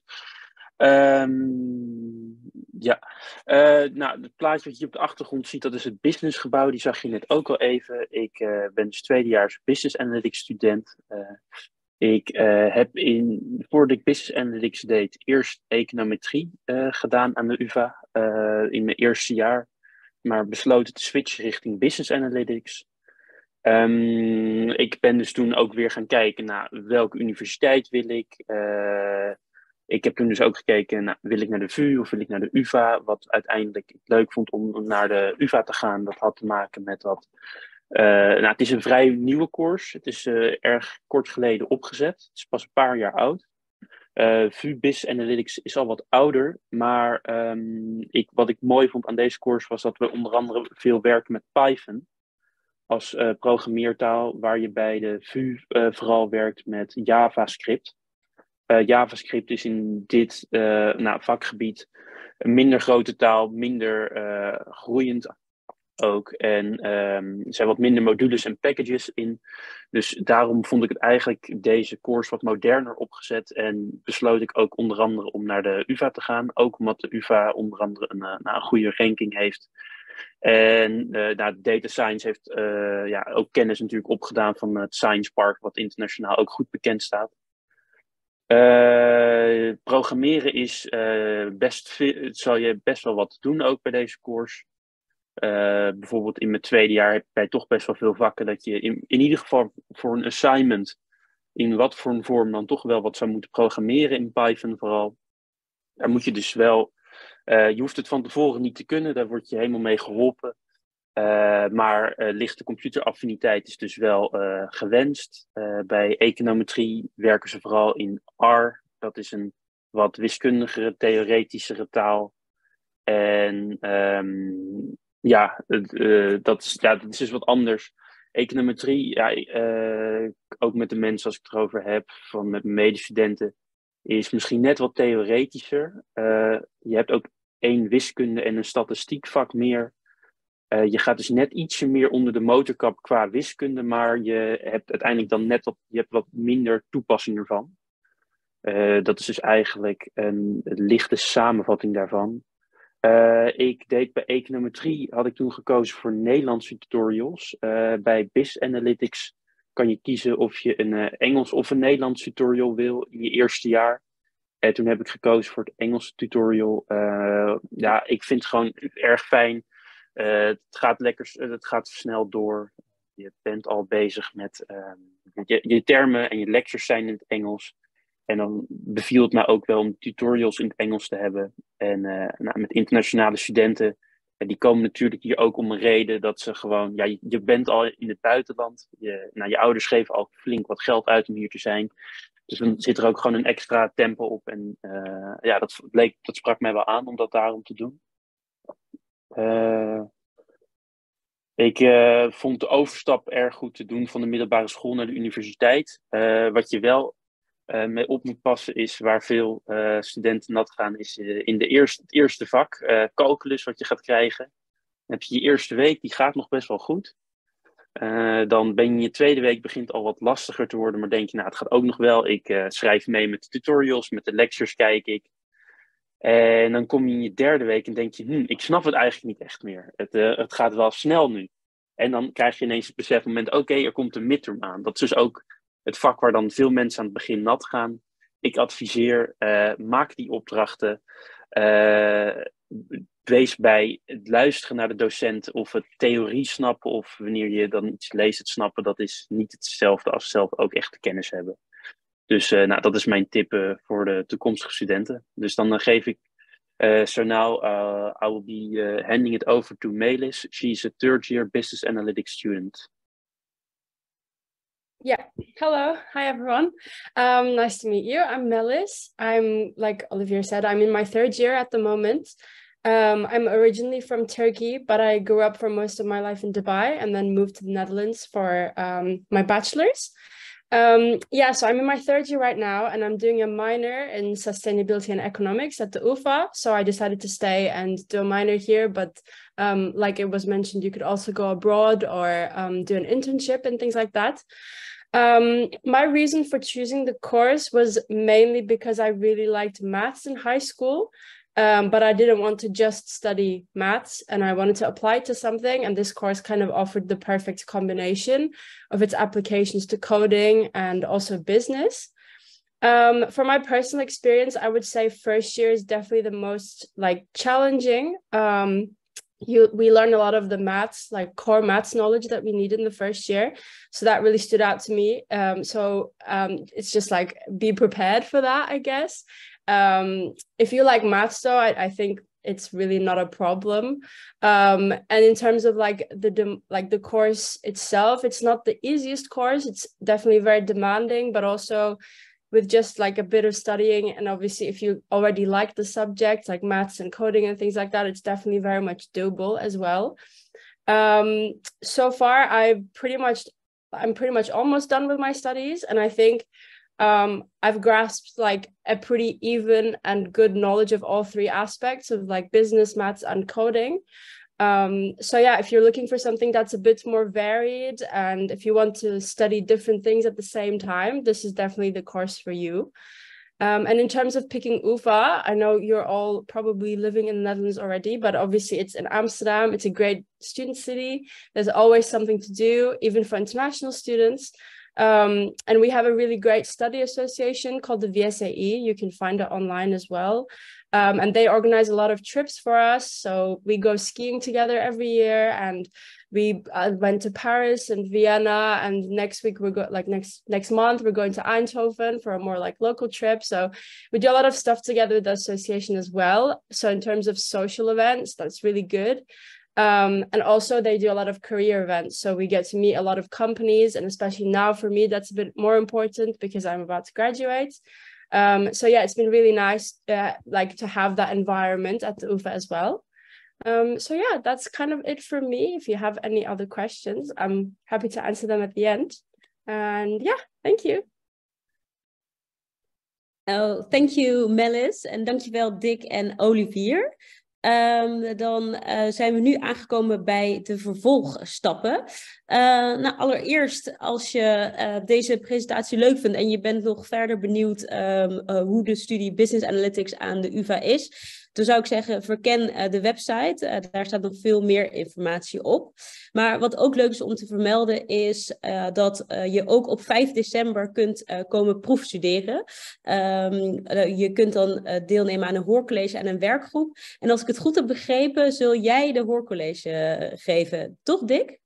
Speaker 7: Um, ja, uh, nou, het plaatje wat je op de achtergrond ziet, dat is het businessgebouw. Die zag je net ook al even. Ik uh, ben dus tweedejaars business analytics student. Uh, ik uh, heb in, voordat ik business analytics deed, eerst econometrie uh, gedaan aan de U vA uh, in mijn eerste jaar. Maar besloten te switchen richting business analytics. Um, ik ben dus toen ook weer gaan kijken naar welke universiteit wil ik. Uh, Ik heb toen dus ook gekeken, nou, wil ik naar de V U of wil ik naar de U vA? Wat uiteindelijk ik leuk vond om naar de U vA te gaan. Dat had te maken met wat... Uh, nou, het is een vrij nieuwe course. Het is uh, erg kort geleden opgezet. Het is pas een paar jaar oud. Uh, V U Business Analytics is al wat ouder. Maar um, ik, wat ik mooi vond aan deze course was dat we onder andere veel werken met Python. Als uh, programmeertaal, waar je bij de V U uh, vooral werkt met JavaScript. Uh, JavaScript is in dit uh, nou, vakgebied een minder grote taal, minder uh, groeiend ook. En um, er zijn wat minder modules en packages in. Dus daarom vond ik het eigenlijk deze course wat moderner opgezet. En besloot ik ook onder andere om naar de U vA te gaan. Ook omdat de U vA onder andere een, nou, een goede ranking heeft. En uh, nou, data science heeft uh, ja, ook kennis natuurlijk opgedaan van het Science Park, wat internationaal ook goed bekend staat. Uh, programmeren is uh, best, zal je best wel wat doen ook bij deze course. Uh, bijvoorbeeld in mijn tweede jaar heb je toch best wel veel vakken dat je in, in ieder geval voor een assignment in wat voor een vorm dan toch wel wat zou moeten programmeren in Python vooral. Daar moet je dus wel, uh, je hoeft het van tevoren niet te kunnen, daar word je helemaal mee geholpen. Uh, maar uh, lichte computeraffiniteit is dus wel uh, gewenst. Uh, bij econometrie werken ze vooral in R. Dat is een wat wiskundigere, theoretischere taal. En um, ja, uh, dat, is, ja, dat is dus wat anders. Econometrie, ja, uh, ook met de mensen als ik het erover heb, van met medestudenten, is misschien net wat theoretischer. Uh, je hebt ook één wiskunde en een statistiekvak meer. Uh, je gaat dus net ietsje meer onder de motorkap qua wiskunde, maar je hebt uiteindelijk dan net wat, je hebt wat minder toepassing ervan. Uh, dat is dus eigenlijk een, een lichte samenvatting daarvan. Uh, ik deed bij econometrie, had ik toen gekozen voor Nederlandse tutorials. Uh, bij Business Analytics kan je kiezen of je een uh, Engels of een Nederlands tutorial wil in je eerste jaar. En toen heb ik gekozen voor het Engelse tutorial. Uh, ja, ik vind het gewoon erg fijn. Uh, het gaat lekker, het gaat snel door. Je bent al bezig met uh, je, je termen en je lectures zijn in het Engels. En dan beviel het mij ook wel om tutorials in het Engels te hebben. En uh, nou, met internationale studenten, uh, die komen natuurlijk hier ook om een reden dat ze gewoon, ja, je, je bent al in het buitenland. Je, nou, je ouders geven al flink wat geld uit om hier te zijn. Dus dan zit er ook gewoon een extra tempo op. En uh, ja, dat, leek, dat sprak mij wel aan om dat daarom te doen. Uh, ik uh, vond de overstap erg goed te doen van de middelbare school naar de universiteit. Uh, wat je wel uh, mee op moet passen is, waar veel uh, studenten nat gaan, is uh, in de eerste, het eerste vak, uh, calculus, wat je gaat krijgen. Dan heb je je eerste week, die gaat nog best wel goed. Uh, dan ben je je tweede week begint al wat lastiger te worden, maar denk je, nou, het gaat ook nog wel. Ik uh, schrijf mee met de tutorials, met de lectures kijk ik. En dan kom je in je derde week en denk je, hm, ik snap het eigenlijk niet echt meer. Het, uh, het gaat wel snel nu. En dan krijg je ineens het besef moment, oké, okay, er komt een midterm aan. Dat is dus ook het vak waar dan veel mensen aan het begin nat gaan. Ik adviseer, uh, maak die opdrachten. Uh, wees bij het luisteren naar de docent of het theorie snappen. Of wanneer je dan iets leest, het snappen. Dat is niet hetzelfde als zelf ook echt de kennis hebben. Dus uh, nou, dat is mijn tip uh, voor de toekomstige studenten. Dus dan uh, geef ik uh, so now uh, I will be uh, handing it over to Melis. She's a third year business analytics student.
Speaker 8: Yeah, hello, hi everyone. Um, nice to meet you. I'm Melis. I'm, like Olivier said, I'm in my third year at the moment. Um, I'm originally from Turkey, but I grew up for most of my life in Dubai and then moved to the Netherlands for um, my bachelor's. Um, yeah, so I'm in my third year right now and I'm doing a minor in sustainability and economics at the U F A. So I decided to stay and do a minor here. But um, like it was mentioned, you could also go abroad or um, do an internship and things like that. Um, my reason for choosing the course was mainly because I really liked maths in high school. Um, but I didn't want to just study maths and I wanted to apply it to something. And this course kind of offered the perfect combination of its applications to coding and also business. Um, for my personal experience, I would say first year is definitely the most like challenging. Um, you, we learn a lot of the maths, like core maths knowledge that we need in the first year. So that really stood out to me. Um, so um, it's just like be prepared for that, I guess. Um, if you like maths though, I, I think it's really not a problem. Um, and in terms of like the de- like the course itself, it's not the easiest course. It's definitely very demanding, but also with just like a bit of studying, and obviously if you already like the subject, like maths and coding and things like that, it's definitely very much doable as well. Um, so far, I pretty much, I'm pretty much almost done with my studies, and I think um, I've grasped like a pretty even and good knowledge of all three aspects of like business, maths, and coding. Um, so yeah, if you're looking for something that's a bit more varied, and if you want to study different things at the same time, this is definitely the course for you. Um, and in terms of picking U V A, I know you're all probably living in the Netherlands already, but obviously it's in Amsterdam. It's a great student city. There's always something to do, even for international students. Um, and we have a really great study association called the V S A E. You can find it online as well. Um, and they organize a lot of trips for us. So we go skiing together every year, and we uh, went to Paris and Vienna. And next week we're go like next next month we're going to Eindhoven for a more like local trip. So we do a lot of stuff together with the association as well. So in terms of social events, that's really good. Um, and also they do a lot of career events. So we get to meet a lot of companies, and especially now for me, that's a bit more important because I'm about to graduate. Um, so yeah, it's been really nice uh, like to have that environment at the U V A as well. Um, so yeah, that's kind of it for me. If you have any other questions, I'm happy to answer them at the end. And yeah, thank you.
Speaker 1: Oh, thank you Melis en dankjewel Dick en Olivier. Um, dan uh, zijn we nu aangekomen bij de vervolgstappen. Uh, nou, allereerst, als je uh, deze presentatie leuk vindt en je bent nog verder benieuwd um, uh, hoe de studie Business Analytics aan de U V A is, dan zou ik zeggen, verken uh, de website. Uh, daar staat nog veel meer informatie op. Maar wat ook leuk is om te vermelden is uh, dat uh, je ook op vijf december kunt uh, komen proefstuderen. Um, uh, je kunt dan uh, deelnemen aan een hoorcollege en een werkgroep. En als ik het goed heb begrepen, zul jij de hoorcollege uh, geven. Toch, Dick?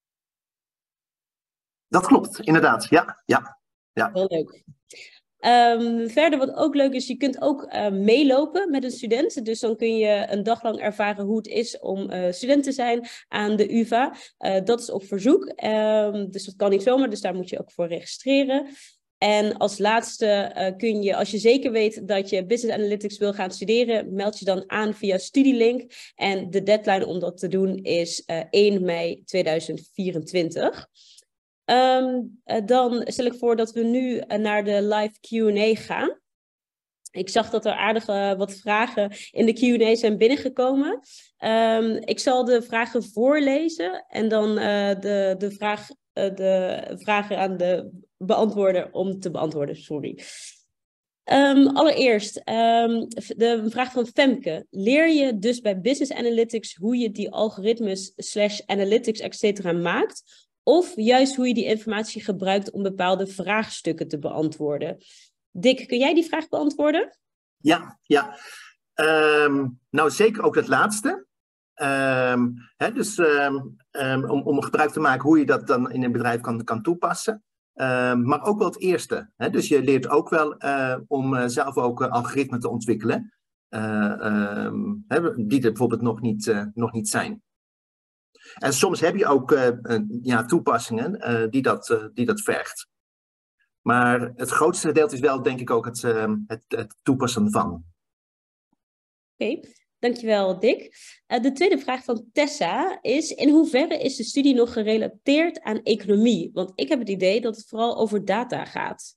Speaker 2: Dat klopt, inderdaad. Ja, ja, ja.
Speaker 1: Heel leuk. Um, verder wat ook leuk is, je kunt ook uh, meelopen met een student. Dus dan kun je een dag lang ervaren hoe het is om uh, student te zijn aan de U V A. Uh, dat is op verzoek. Um, dus dat kan niet zomaar, dus daar moet je ook voor registreren. En als laatste uh, kun je, als je zeker weet dat je Business Analytics wil gaan studeren, meld je dan aan via Studielink. En de deadline om dat te doen is uh, één mei tweeduizend vierentwintig. Um, uh, dan stel ik voor dat we nu uh, naar de live Q en A gaan. Ik zag dat er aardig uh, wat vragen in de Q en A zijn binnengekomen. Um, ik zal de vragen voorlezen en dan uh, de, de, vraag, uh, de vragen aan de beantwoorder om te beantwoorden. Sorry. Um, allereerst, um, de vraag van Femke. Leer je dus bij Business Analytics hoe je die algoritmes slash analytics et cetera maakt? Of juist hoe je die informatie gebruikt om bepaalde vraagstukken te beantwoorden? Dick, kun jij die vraag beantwoorden?
Speaker 2: Ja, ja. Um, nou, zeker ook het laatste. Um, hè, dus um, um, om, om gebruik te maken hoe je dat dan in een bedrijf kan, kan toepassen. Um, maar ook wel het eerste. Hè? Dus je leert ook wel uh, om uh, zelf ook uh, algoritmen te ontwikkelen. Uh, um, hè, die er bijvoorbeeld nog niet, uh, nog niet zijn. En soms heb je ook uh, uh, ja, toepassingen uh, die, dat, uh, die dat vergt. Maar het grootste gedeelte is wel, denk ik, ook het, uh, het, het toepassen van.
Speaker 1: Oké, okay, dankjewel Dick. Uh, de tweede vraag van Tessa is, in hoeverre is de studie nog gerelateerd aan economie? Want ik heb het idee dat het vooral over data gaat.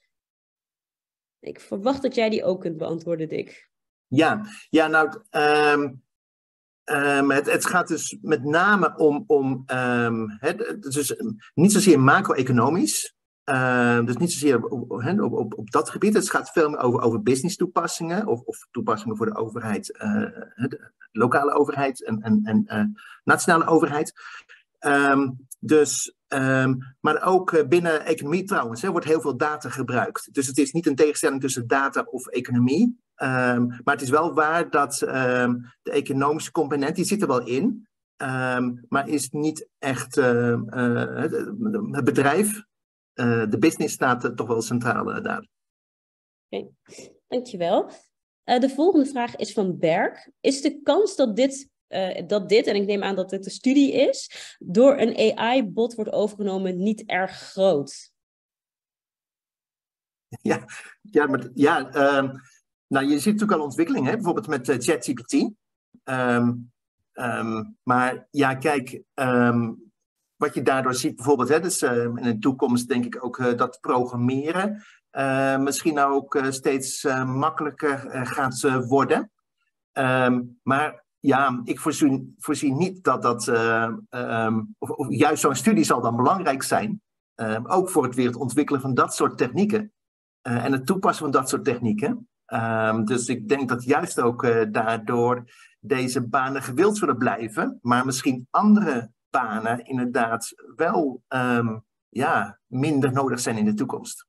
Speaker 1: Ik verwacht dat jij die ook kunt beantwoorden, Dick.
Speaker 2: Ja, ja nou... Um... Um, het, het gaat dus met name om, om um, het, dus niet zozeer macro-economisch, uh, dus niet zozeer op, op, op, op dat gebied. Het gaat veel meer over, over business toepassingen of, of toepassingen voor de overheid, uh, de lokale overheid en, en, en uh, nationale overheid. Um, dus, um, maar ook uh, binnen economie trouwens, hè, wordt heel veel data gebruikt. Dus het is niet een tegenstelling tussen data of economie. Um, maar het is wel waar dat um, de economische component, die zit er wel in. Um, maar is niet echt uh, uh, het, het bedrijf, uh, de business staat uh, toch wel centraal uh, daar.
Speaker 1: Okay. Dankjewel. Uh, de volgende vraag is van Berk. Is de kans dat dit, uh, dat dit, en ik neem aan dat dit de studie is, door een A I-bot wordt overgenomen niet erg groot?
Speaker 2: Ja, ja, maar, ja um, nou, je ziet natuurlijk al ontwikkelingen, hè? Bijvoorbeeld met uh, ChatGPT. Um, um, maar ja, kijk, um, wat je daardoor ziet bijvoorbeeld, hè, dus, uh, in de toekomst denk ik ook uh, dat programmeren uh, misschien ook uh, steeds uh, makkelijker uh, gaat uh, worden. Um, maar ja, ik voorzie, voorzie niet dat dat, uh, um, of, of juist zo'n studie zal dan belangrijk zijn, um, ook voor het weer het ontwikkelen van dat soort technieken uh, en het toepassen van dat soort technieken. Um, dus ik denk dat juist ook uh, daardoor deze banen gewild zullen blijven, maar misschien andere banen inderdaad wel um, ja, minder nodig zijn in de toekomst.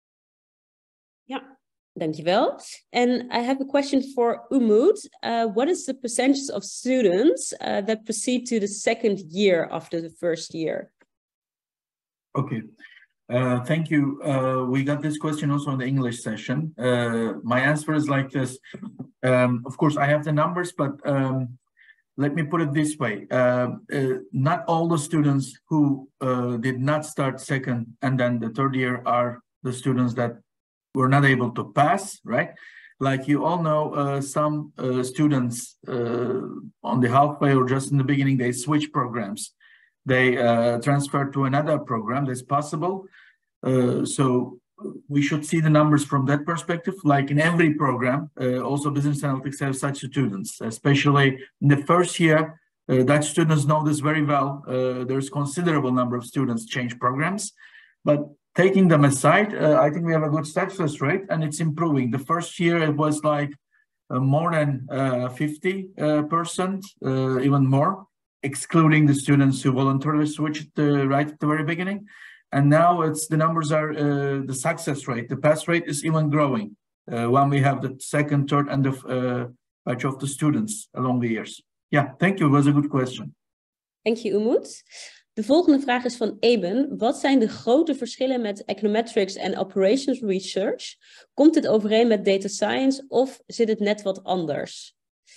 Speaker 1: Ja, dankjewel. And I have a question for Umut. Uh, what is the percentage of students uh, that proceed to the second year after the first year?
Speaker 3: Okay. Uh, thank you. Uh, we got this question also in the English session. Uh, my answer is like this. Um, of course, I have the numbers, but um, let me put it this way. Uh, uh, not all the students who uh, did not start second and then the third year are the students that were not able to pass, right? Like you all know, uh, some uh, students uh, on the halfway or just in the beginning, they switch programs. They uh, transfer to another program. That's possible. Uh, so we should see the numbers from that perspective. Like in every program, uh, also business analytics have such students, especially in the first year. Uh, Dutch students know this very well. Uh, there's considerable number of students change programs, but taking them aside, uh, I think we have a good success rate and it's improving. The first year it was like uh, more than uh, fifty percent, uh, uh, even more, excluding the students who voluntarily switched uh, right at the very beginning. And now it's the numbers are uh, the success rate, the pass rate is even growing uh, when we have the second, third, and the uh, batch of the students along the years. Yeah, thank you. It was a good question.
Speaker 1: Thank you, Umut. De volgende vraag is van Eben. Wat zijn de grote verschillen met econometrics en operations research? Komt dit overeen met data science of zit het net wat anders?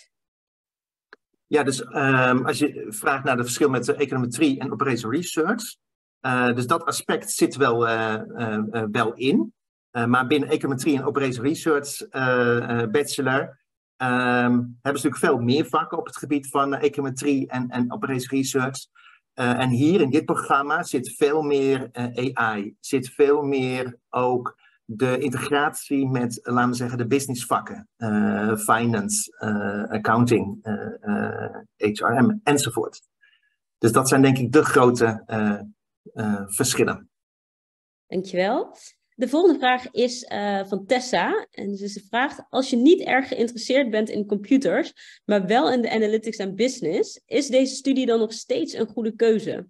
Speaker 2: Ja, dus um, als je vraagt naar het verschil met de econometrie en operational research, uh, dus dat aspect zit wel, uh, uh, uh, wel in. Uh, maar binnen econometrie en operational research uh, uh, bachelor um, hebben ze natuurlijk veel meer vakken op het gebied van uh, econometrie en, en operational research. Uh, en hier in dit programma zit veel meer uh, A I, zit veel meer ook de integratie met, laten we zeggen, de businessvakken, uh, finance, uh, accounting, uh, uh, H R M enzovoort. Dus dat zijn denk ik de grote uh, uh, verschillen.
Speaker 1: Dankjewel. De volgende vraag is uh, van Tessa. En ze vraagt, als je niet erg geïnteresseerd bent in computers, maar wel in de analytics en business, is deze studie dan nog steeds een goede keuze?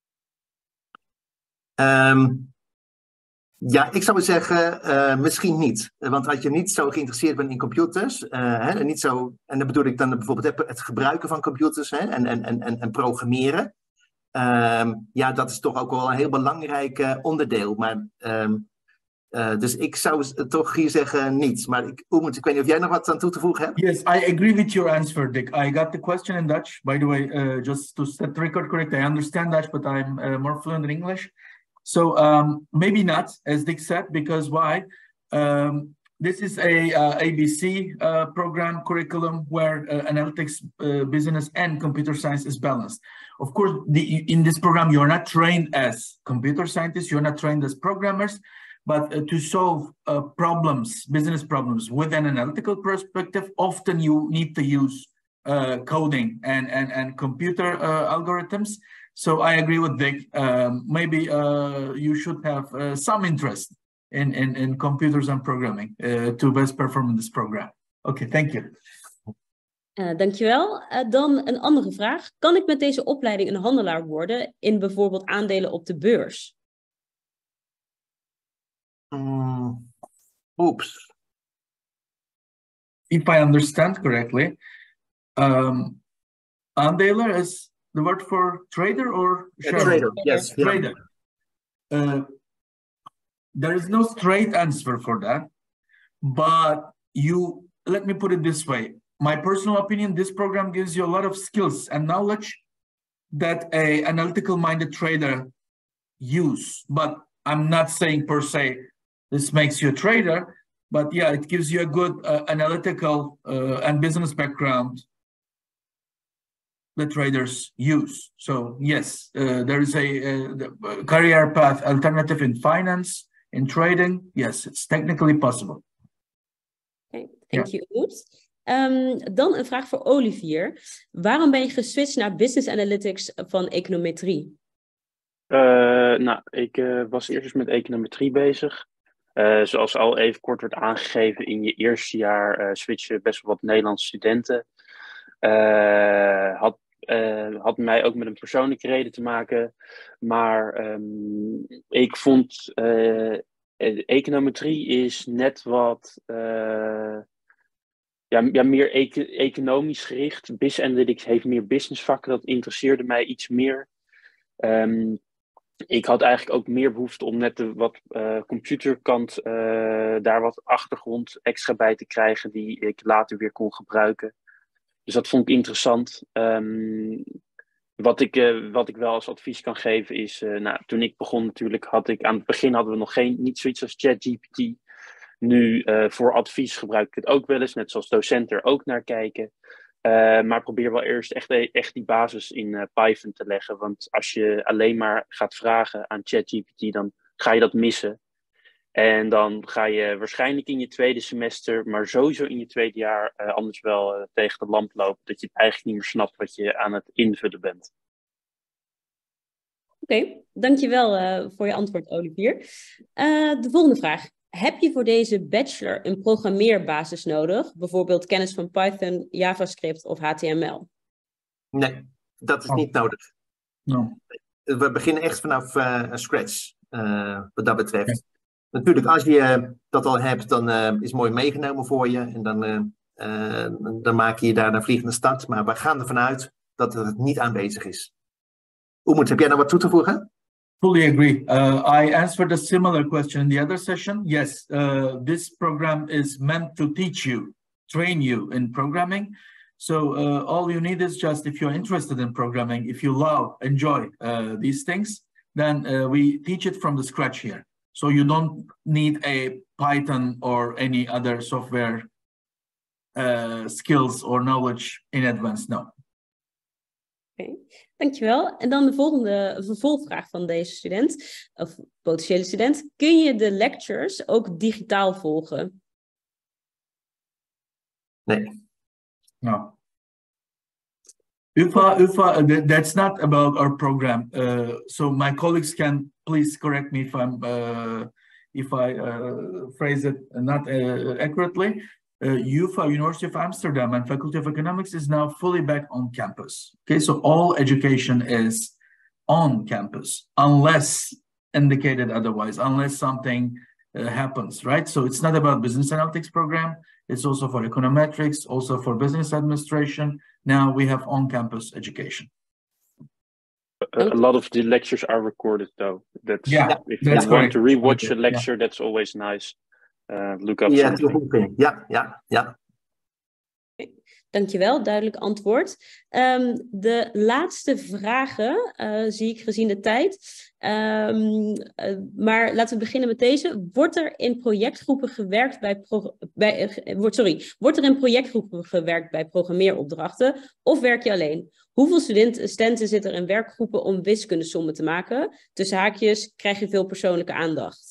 Speaker 2: Um, Ja, ik zou zeggen, uh, misschien niet. Want als je niet zo geïnteresseerd bent in computers, uh, hè, en, niet zo, en dan bedoel ik dan bijvoorbeeld het gebruiken van computers hè, en, en, en, en programmeren. Um, ja, dat is toch ook wel een heel belangrijk uh, onderdeel. Maar, um, uh, dus ik zou toch hier zeggen niet. Maar ik, Umut, ik weet niet of jij nog wat aan toe te voegen hebt?
Speaker 3: Yes, I agree with your answer, Dick. I got the question in Dutch. By the way, uh, just to set the record correct, I understand Dutch, but I'm uh, more fluent in English. So um, maybe not, as Dick said, because why? Um, this is a uh, A B C uh, program curriculum where uh, analytics, uh, business, and computer science is balanced. Of course, the, in this program, you're not trained as computer scientists, you're not trained as programmers, but uh, to solve uh, problems, business problems with an analytical perspective, often you need to use uh, coding and, and, and computer uh, algorithms. So I agree with Dick. Um, maybe uh, you should have uh, some interest in, in, in computers and programming uh, to best perform in this program. Okay, thank you.
Speaker 1: Uh, dankjewel. Uh, dan een andere vraag. Kan ik met deze opleiding een handelaar worden in bijvoorbeeld aandelen op de beurs?
Speaker 2: Mm, oops.
Speaker 3: If I understand correctly, um, aandelen is the word for trader or
Speaker 2: yeah, trader? Yes,
Speaker 3: trader. Yeah. Uh, there is no straight answer for that, but you, let me put it this way. My personal opinion, this program gives you a lot of skills and knowledge that a analytical-minded trader use. But I'm not saying per se this makes you a trader, but yeah, it gives you a good uh, analytical uh, and business background the traders use. So yes, uh, there is a, a career path alternative in finance, in trading. Yes, it's technically possible.
Speaker 1: Okay, thank yeah. you, Oet. Um, dan een vraag voor Olivier. Waarom ben je geswitcht naar business analytics van econometrie?
Speaker 7: Uh, nou, ik uh, was eerst eens met econometrie bezig. Uh, zoals al even kort wordt aangegeven, in je eerste jaar uh, switchen best wel wat Nederlandse studenten. Uh, had, uh, had mij ook met een persoonlijke reden te maken. Maar um, ik vond uh, econometrie is net wat uh, ja, ja, meer econ economisch gericht. Business Analytics heeft meer businessvakken. Dat interesseerde mij iets meer. Um, Ik had eigenlijk ook meer behoefte om net de wat uh, computerkant, uh, daar wat achtergrond extra bij te krijgen die ik later weer kon gebruiken. Dus dat vond ik interessant. Um, wat, ik, uh, wat ik wel als advies kan geven is, uh, nou, toen ik begon natuurlijk had ik, aan het begin hadden we nog geen, niet zoiets als ChatGPT. Nu uh, voor advies gebruik ik het ook wel eens, net zoals docenten er ook naar kijken. Uh, maar probeer wel eerst echt, echt die basis in uh, Python te leggen. Want als je alleen maar gaat vragen aan ChatGPT, dan ga je dat missen. En dan ga je waarschijnlijk in je tweede semester, maar sowieso in je tweede jaar, uh, anders wel uh, tegen de lamp lopen. Dat je het eigenlijk niet meer snapt wat je aan het invullen bent.
Speaker 1: Oké, okay, dankjewel uh, voor je antwoord, Olivier. Uh, de volgende vraag. Heb je voor deze bachelor een programmeerbasis nodig? Bijvoorbeeld kennis van Python, JavaScript of H T M L?
Speaker 2: Nee, dat is oh. niet nodig.
Speaker 3: No.
Speaker 2: We beginnen echt vanaf uh, scratch, uh, wat dat betreft. Ja. Natuurlijk, als je uh, dat al hebt, dan uh, is het mooi meegenomen voor je. En dan, uh, uh, dan maak je daar een vliegende start. Maar we gaan ervan uit dat het niet aanwezig is. Umut, heb jij nog wat toe te voegen?
Speaker 3: Fully agree. Uh, I answered a similar question in the other session. Yes, uh, this program is meant to teach you, train you in programming. So uh, all you need is just, if you're interested in programming, if you love, enjoy uh, these things, then uh, we teach it from the scratch here. So you don't need a Python or any other software uh, skills or knowledge in advance, no.
Speaker 1: Oké, okay, dankjewel. En dan de volgende vervolgvraag van deze student, of potentiële student. Kun je de lectures ook digitaal volgen?
Speaker 2: Nee.
Speaker 3: No. Ufa, Ufa, that's not about our program. Uh, so my colleagues can please correct me if I'm, uh, if I uh, phrase it not uh, accurately. Uh, U F A, University of Amsterdam, and Faculty of Economics is now fully back on campus. Okay, so all education is on campus, unless indicated otherwise, unless something uh, happens, right? So it's not about business analytics program. It's also for econometrics, also for business administration. Now we have on-campus education.
Speaker 7: A, a lot of the lectures are recorded, though. That's,
Speaker 3: yeah,
Speaker 7: if
Speaker 3: that's
Speaker 7: you
Speaker 3: correct.
Speaker 7: want to rewatch a lecture, yeah. That's always nice. Uh, look up
Speaker 2: ja,
Speaker 7: something.
Speaker 2: Ja, ja, ja.
Speaker 1: Dankjewel, duidelijk antwoord. Um, de laatste vragen uh, zie ik gezien de tijd. Um, uh, maar laten we beginnen met deze. Wordt er in projectgroepen gewerkt bij, pro bij uh, wordt, sorry, wordt er in projectgroepen gewerkt bij programmeeropdrachten of werk je alleen? Hoeveel studenten, studenten zitten er in werkgroepen om wiskundesommen te maken? Tussen haakjes krijg je veel persoonlijke aandacht.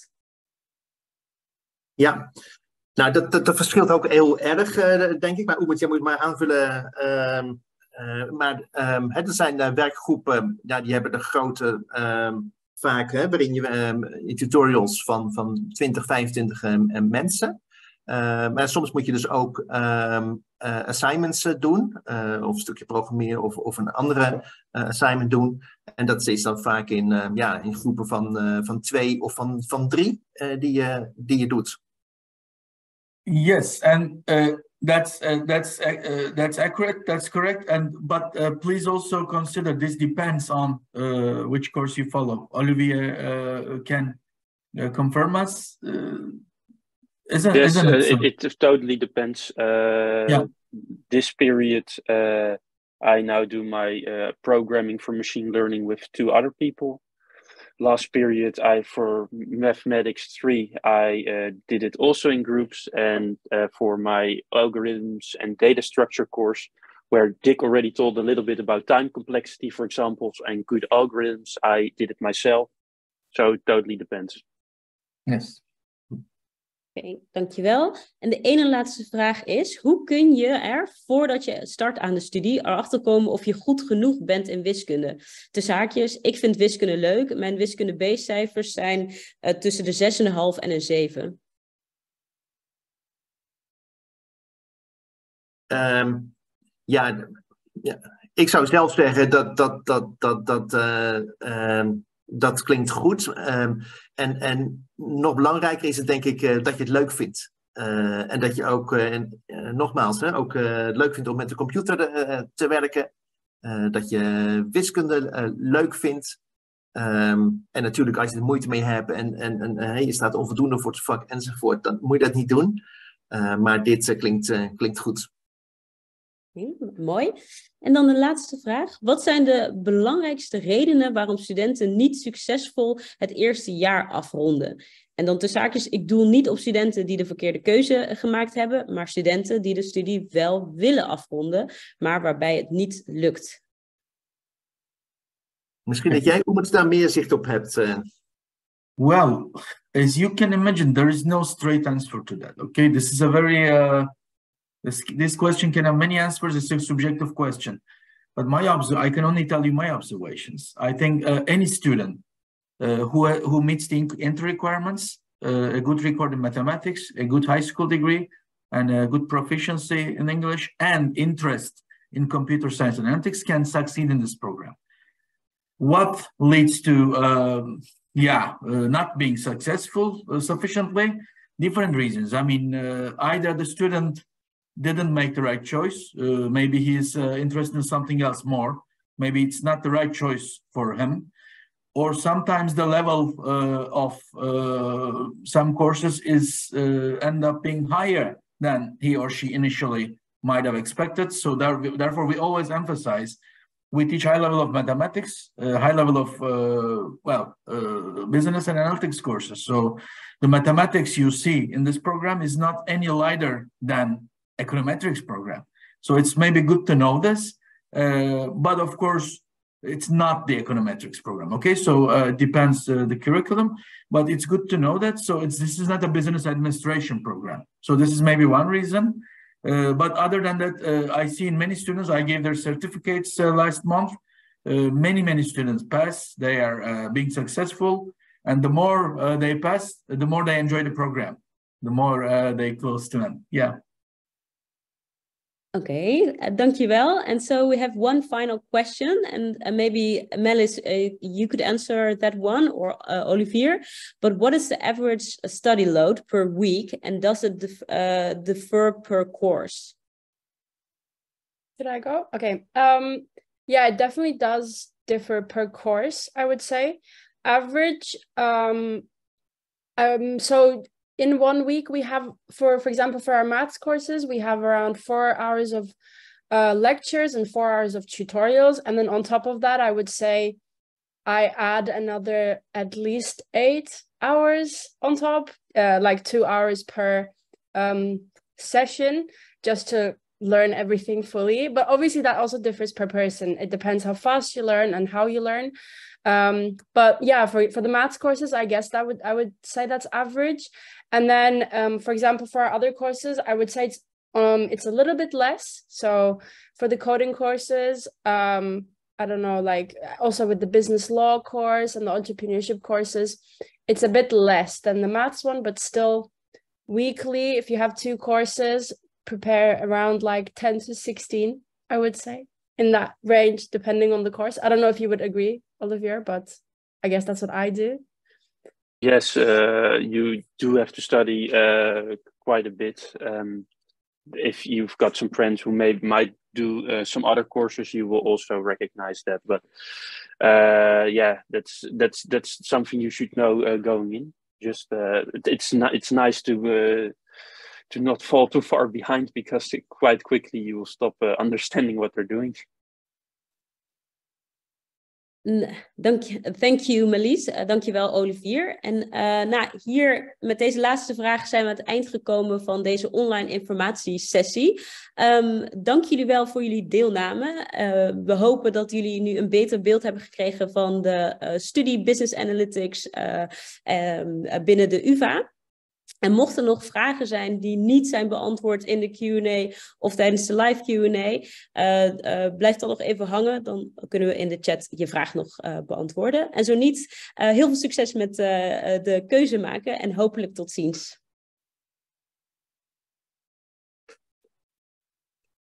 Speaker 2: Ja, nou dat, dat, dat verschilt ook heel erg, uh, denk ik. Maar Umut, jij moet maar aanvullen. Uh, uh, maar um, er zijn uh, werkgroepen, ja, die hebben de grote, um, vaak, hè, waarin je um, tutorials van, van twintig, vijfentwintig um, mensen. Uh, maar soms moet je dus ook um, uh, assignments uh, doen, uh, of een stukje programmeren of, of een andere uh, assignment doen. En dat is dan vaak in, uh, ja, in groepen van, uh, van twee of van, van drie uh, die, uh, die je doet.
Speaker 3: Yes, and uh, that's uh, that's uh, that's accurate. That's correct. And but uh, please also consider this depends on uh, which course you follow. Olivier uh, can uh, confirm us. Uh, Isn't,
Speaker 7: Yes,
Speaker 3: isn't
Speaker 7: uh,
Speaker 3: it so?
Speaker 7: it, it totally depends. Uh,
Speaker 3: Yeah.
Speaker 7: This period, uh, I now do my uh, programming for machine learning with two other people. Last period, I for mathematics three, I uh, did it also in groups, and uh, for my algorithms and data structure course, where Dick already told a little bit about time complexity, for example, and good algorithms, I did it myself. So it totally depends.
Speaker 3: Yes.
Speaker 1: Oké, okay, dankjewel. En de ene laatste vraag is, hoe kun je er, voordat je start aan de studie, erachter komen of je goed genoeg bent in wiskunde? Tussen haakjes, ik vind wiskunde leuk. Mijn wiskunde B-cijfers zijn uh, tussen de zes komma vijf en een zeven.
Speaker 2: Um, ja, ja, ik zou zelf zeggen dat dat, dat, dat, dat, uh, um, dat klinkt goed. Um, en, en nog belangrijker is het denk ik uh, dat je het leuk vindt. Uh, en dat je ook, uh, uh, nogmaals, hè, ook uh, leuk vindt om met de computer uh, te werken. Uh, dat je wiskunde uh, leuk vindt. Um, en natuurlijk als je er moeite mee hebt en, en, en uh, je staat onvoldoende voor het vak enzovoort, dan moet je dat niet doen. Uh, maar dit uh, klinkt, uh, klinkt goed.
Speaker 1: Okay, mooi. En dan de laatste vraag. Wat zijn de belangrijkste redenen waarom studenten niet succesvol het eerste jaar afronden? En dan tussen haakjes, ik doel niet op studenten die de verkeerde keuze gemaakt hebben, maar studenten die de studie wel willen afronden, maar waarbij het niet lukt.
Speaker 2: Misschien dat jij, Umut, daar meer zicht op hebt. Uh...
Speaker 3: Well, as you can imagine, there is no straight answer to that. Okay, this is a very... Uh... This, this question can have many answers. It's a subjective question, but my I can only tell you my observations. I think uh, any student uh, who who meets the entry requirements, uh, a good record in mathematics, a good high school degree, and a good proficiency in English, and interest in computer science and analytics can succeed in this program. What leads to um, yeah uh, not being successful uh, sufficiently? Different reasons. I mean, uh, either the student didn't make the right choice. Uh, maybe he's uh, interested in something else more. Maybe it's not the right choice for him. Or sometimes the level uh, of uh, some courses is uh, end up being higher than he or she initially might have expected. So there, therefore, we always emphasize we teach high level of mathematics, uh, high level of uh, well uh, business and analytics courses. So the mathematics you see in this program is not any lighter than econometrics program. So it's maybe good to know this, uh, but of course it's not the econometrics program. Okay, so uh, it depends uh, the curriculum, but it's good to know that. So it's this is not a business administration program. So this is maybe one reason. Uh, but other than that, uh, I see in many students, I gave their certificates uh, last month. Uh, many, many students pass. They are uh, being successful. And the more uh, they pass, the more they enjoy the program, the more uh, they close to them. Yeah.
Speaker 1: Okay, uh, dankjewel. And so we have one final question, and uh, maybe Melis, uh, you could answer that one, or uh, Olivier. But what is the average study load per week, and does it dif uh, differ per course?
Speaker 8: Should I go? Okay. Um, yeah, it definitely does differ per course, I would say. Average, um, um, so in one week, we have, for for example, for our maths courses, we have around four hours of uh, lectures and four hours of tutorials. And then on top of that, I would say I add another at least eight hours on top, uh, like two hours per um, session, just to learn everything fully. But obviously that also differs per person. It depends how fast you learn and how you learn. Um, but yeah, for, for the maths courses, I guess that would I would say that's average. And then, um, for example, for our other courses, I would say it's um it's a little bit less. So for the coding courses, um, I don't know, like also with the business law course and the entrepreneurship courses, it's a bit less than the maths one, but still weekly, if you have two courses, prepare around like ten to sixteen, I would say, in that range, depending on the course. I don't know if you would agree, Olivier, but I guess that's what I do.
Speaker 7: Yes, uh, you do have to study uh, quite a bit. Um, if you've got some friends who may might do uh, some other courses, you will also recognize that. But uh, yeah, that's that's that's something you should know uh, going in. Just uh, it's not it's nice to uh, to not fall too far behind, because it, quite quickly you will stop uh, understanding what they're doing.
Speaker 1: Dank je, thank you Marlies, uh, dank je wel Olivier. En uh, nou, hier met deze laatste vraag zijn we aan het eind gekomen van deze online informatiesessie. Um, dank jullie wel voor jullie deelname. Uh, we hopen dat jullie nu een beter beeld hebben gekregen van de uh, studie Business Analytics uh, um, binnen de U vA. En mochten er nog vragen zijn die niet zijn beantwoord in de Q en A of tijdens de live Q en A, uh, uh, blijf dan nog even hangen. Dan kunnen we in de chat je vraag nog uh, beantwoorden. En zo niet, uh, heel veel succes met uh, de keuze maken en hopelijk tot ziens.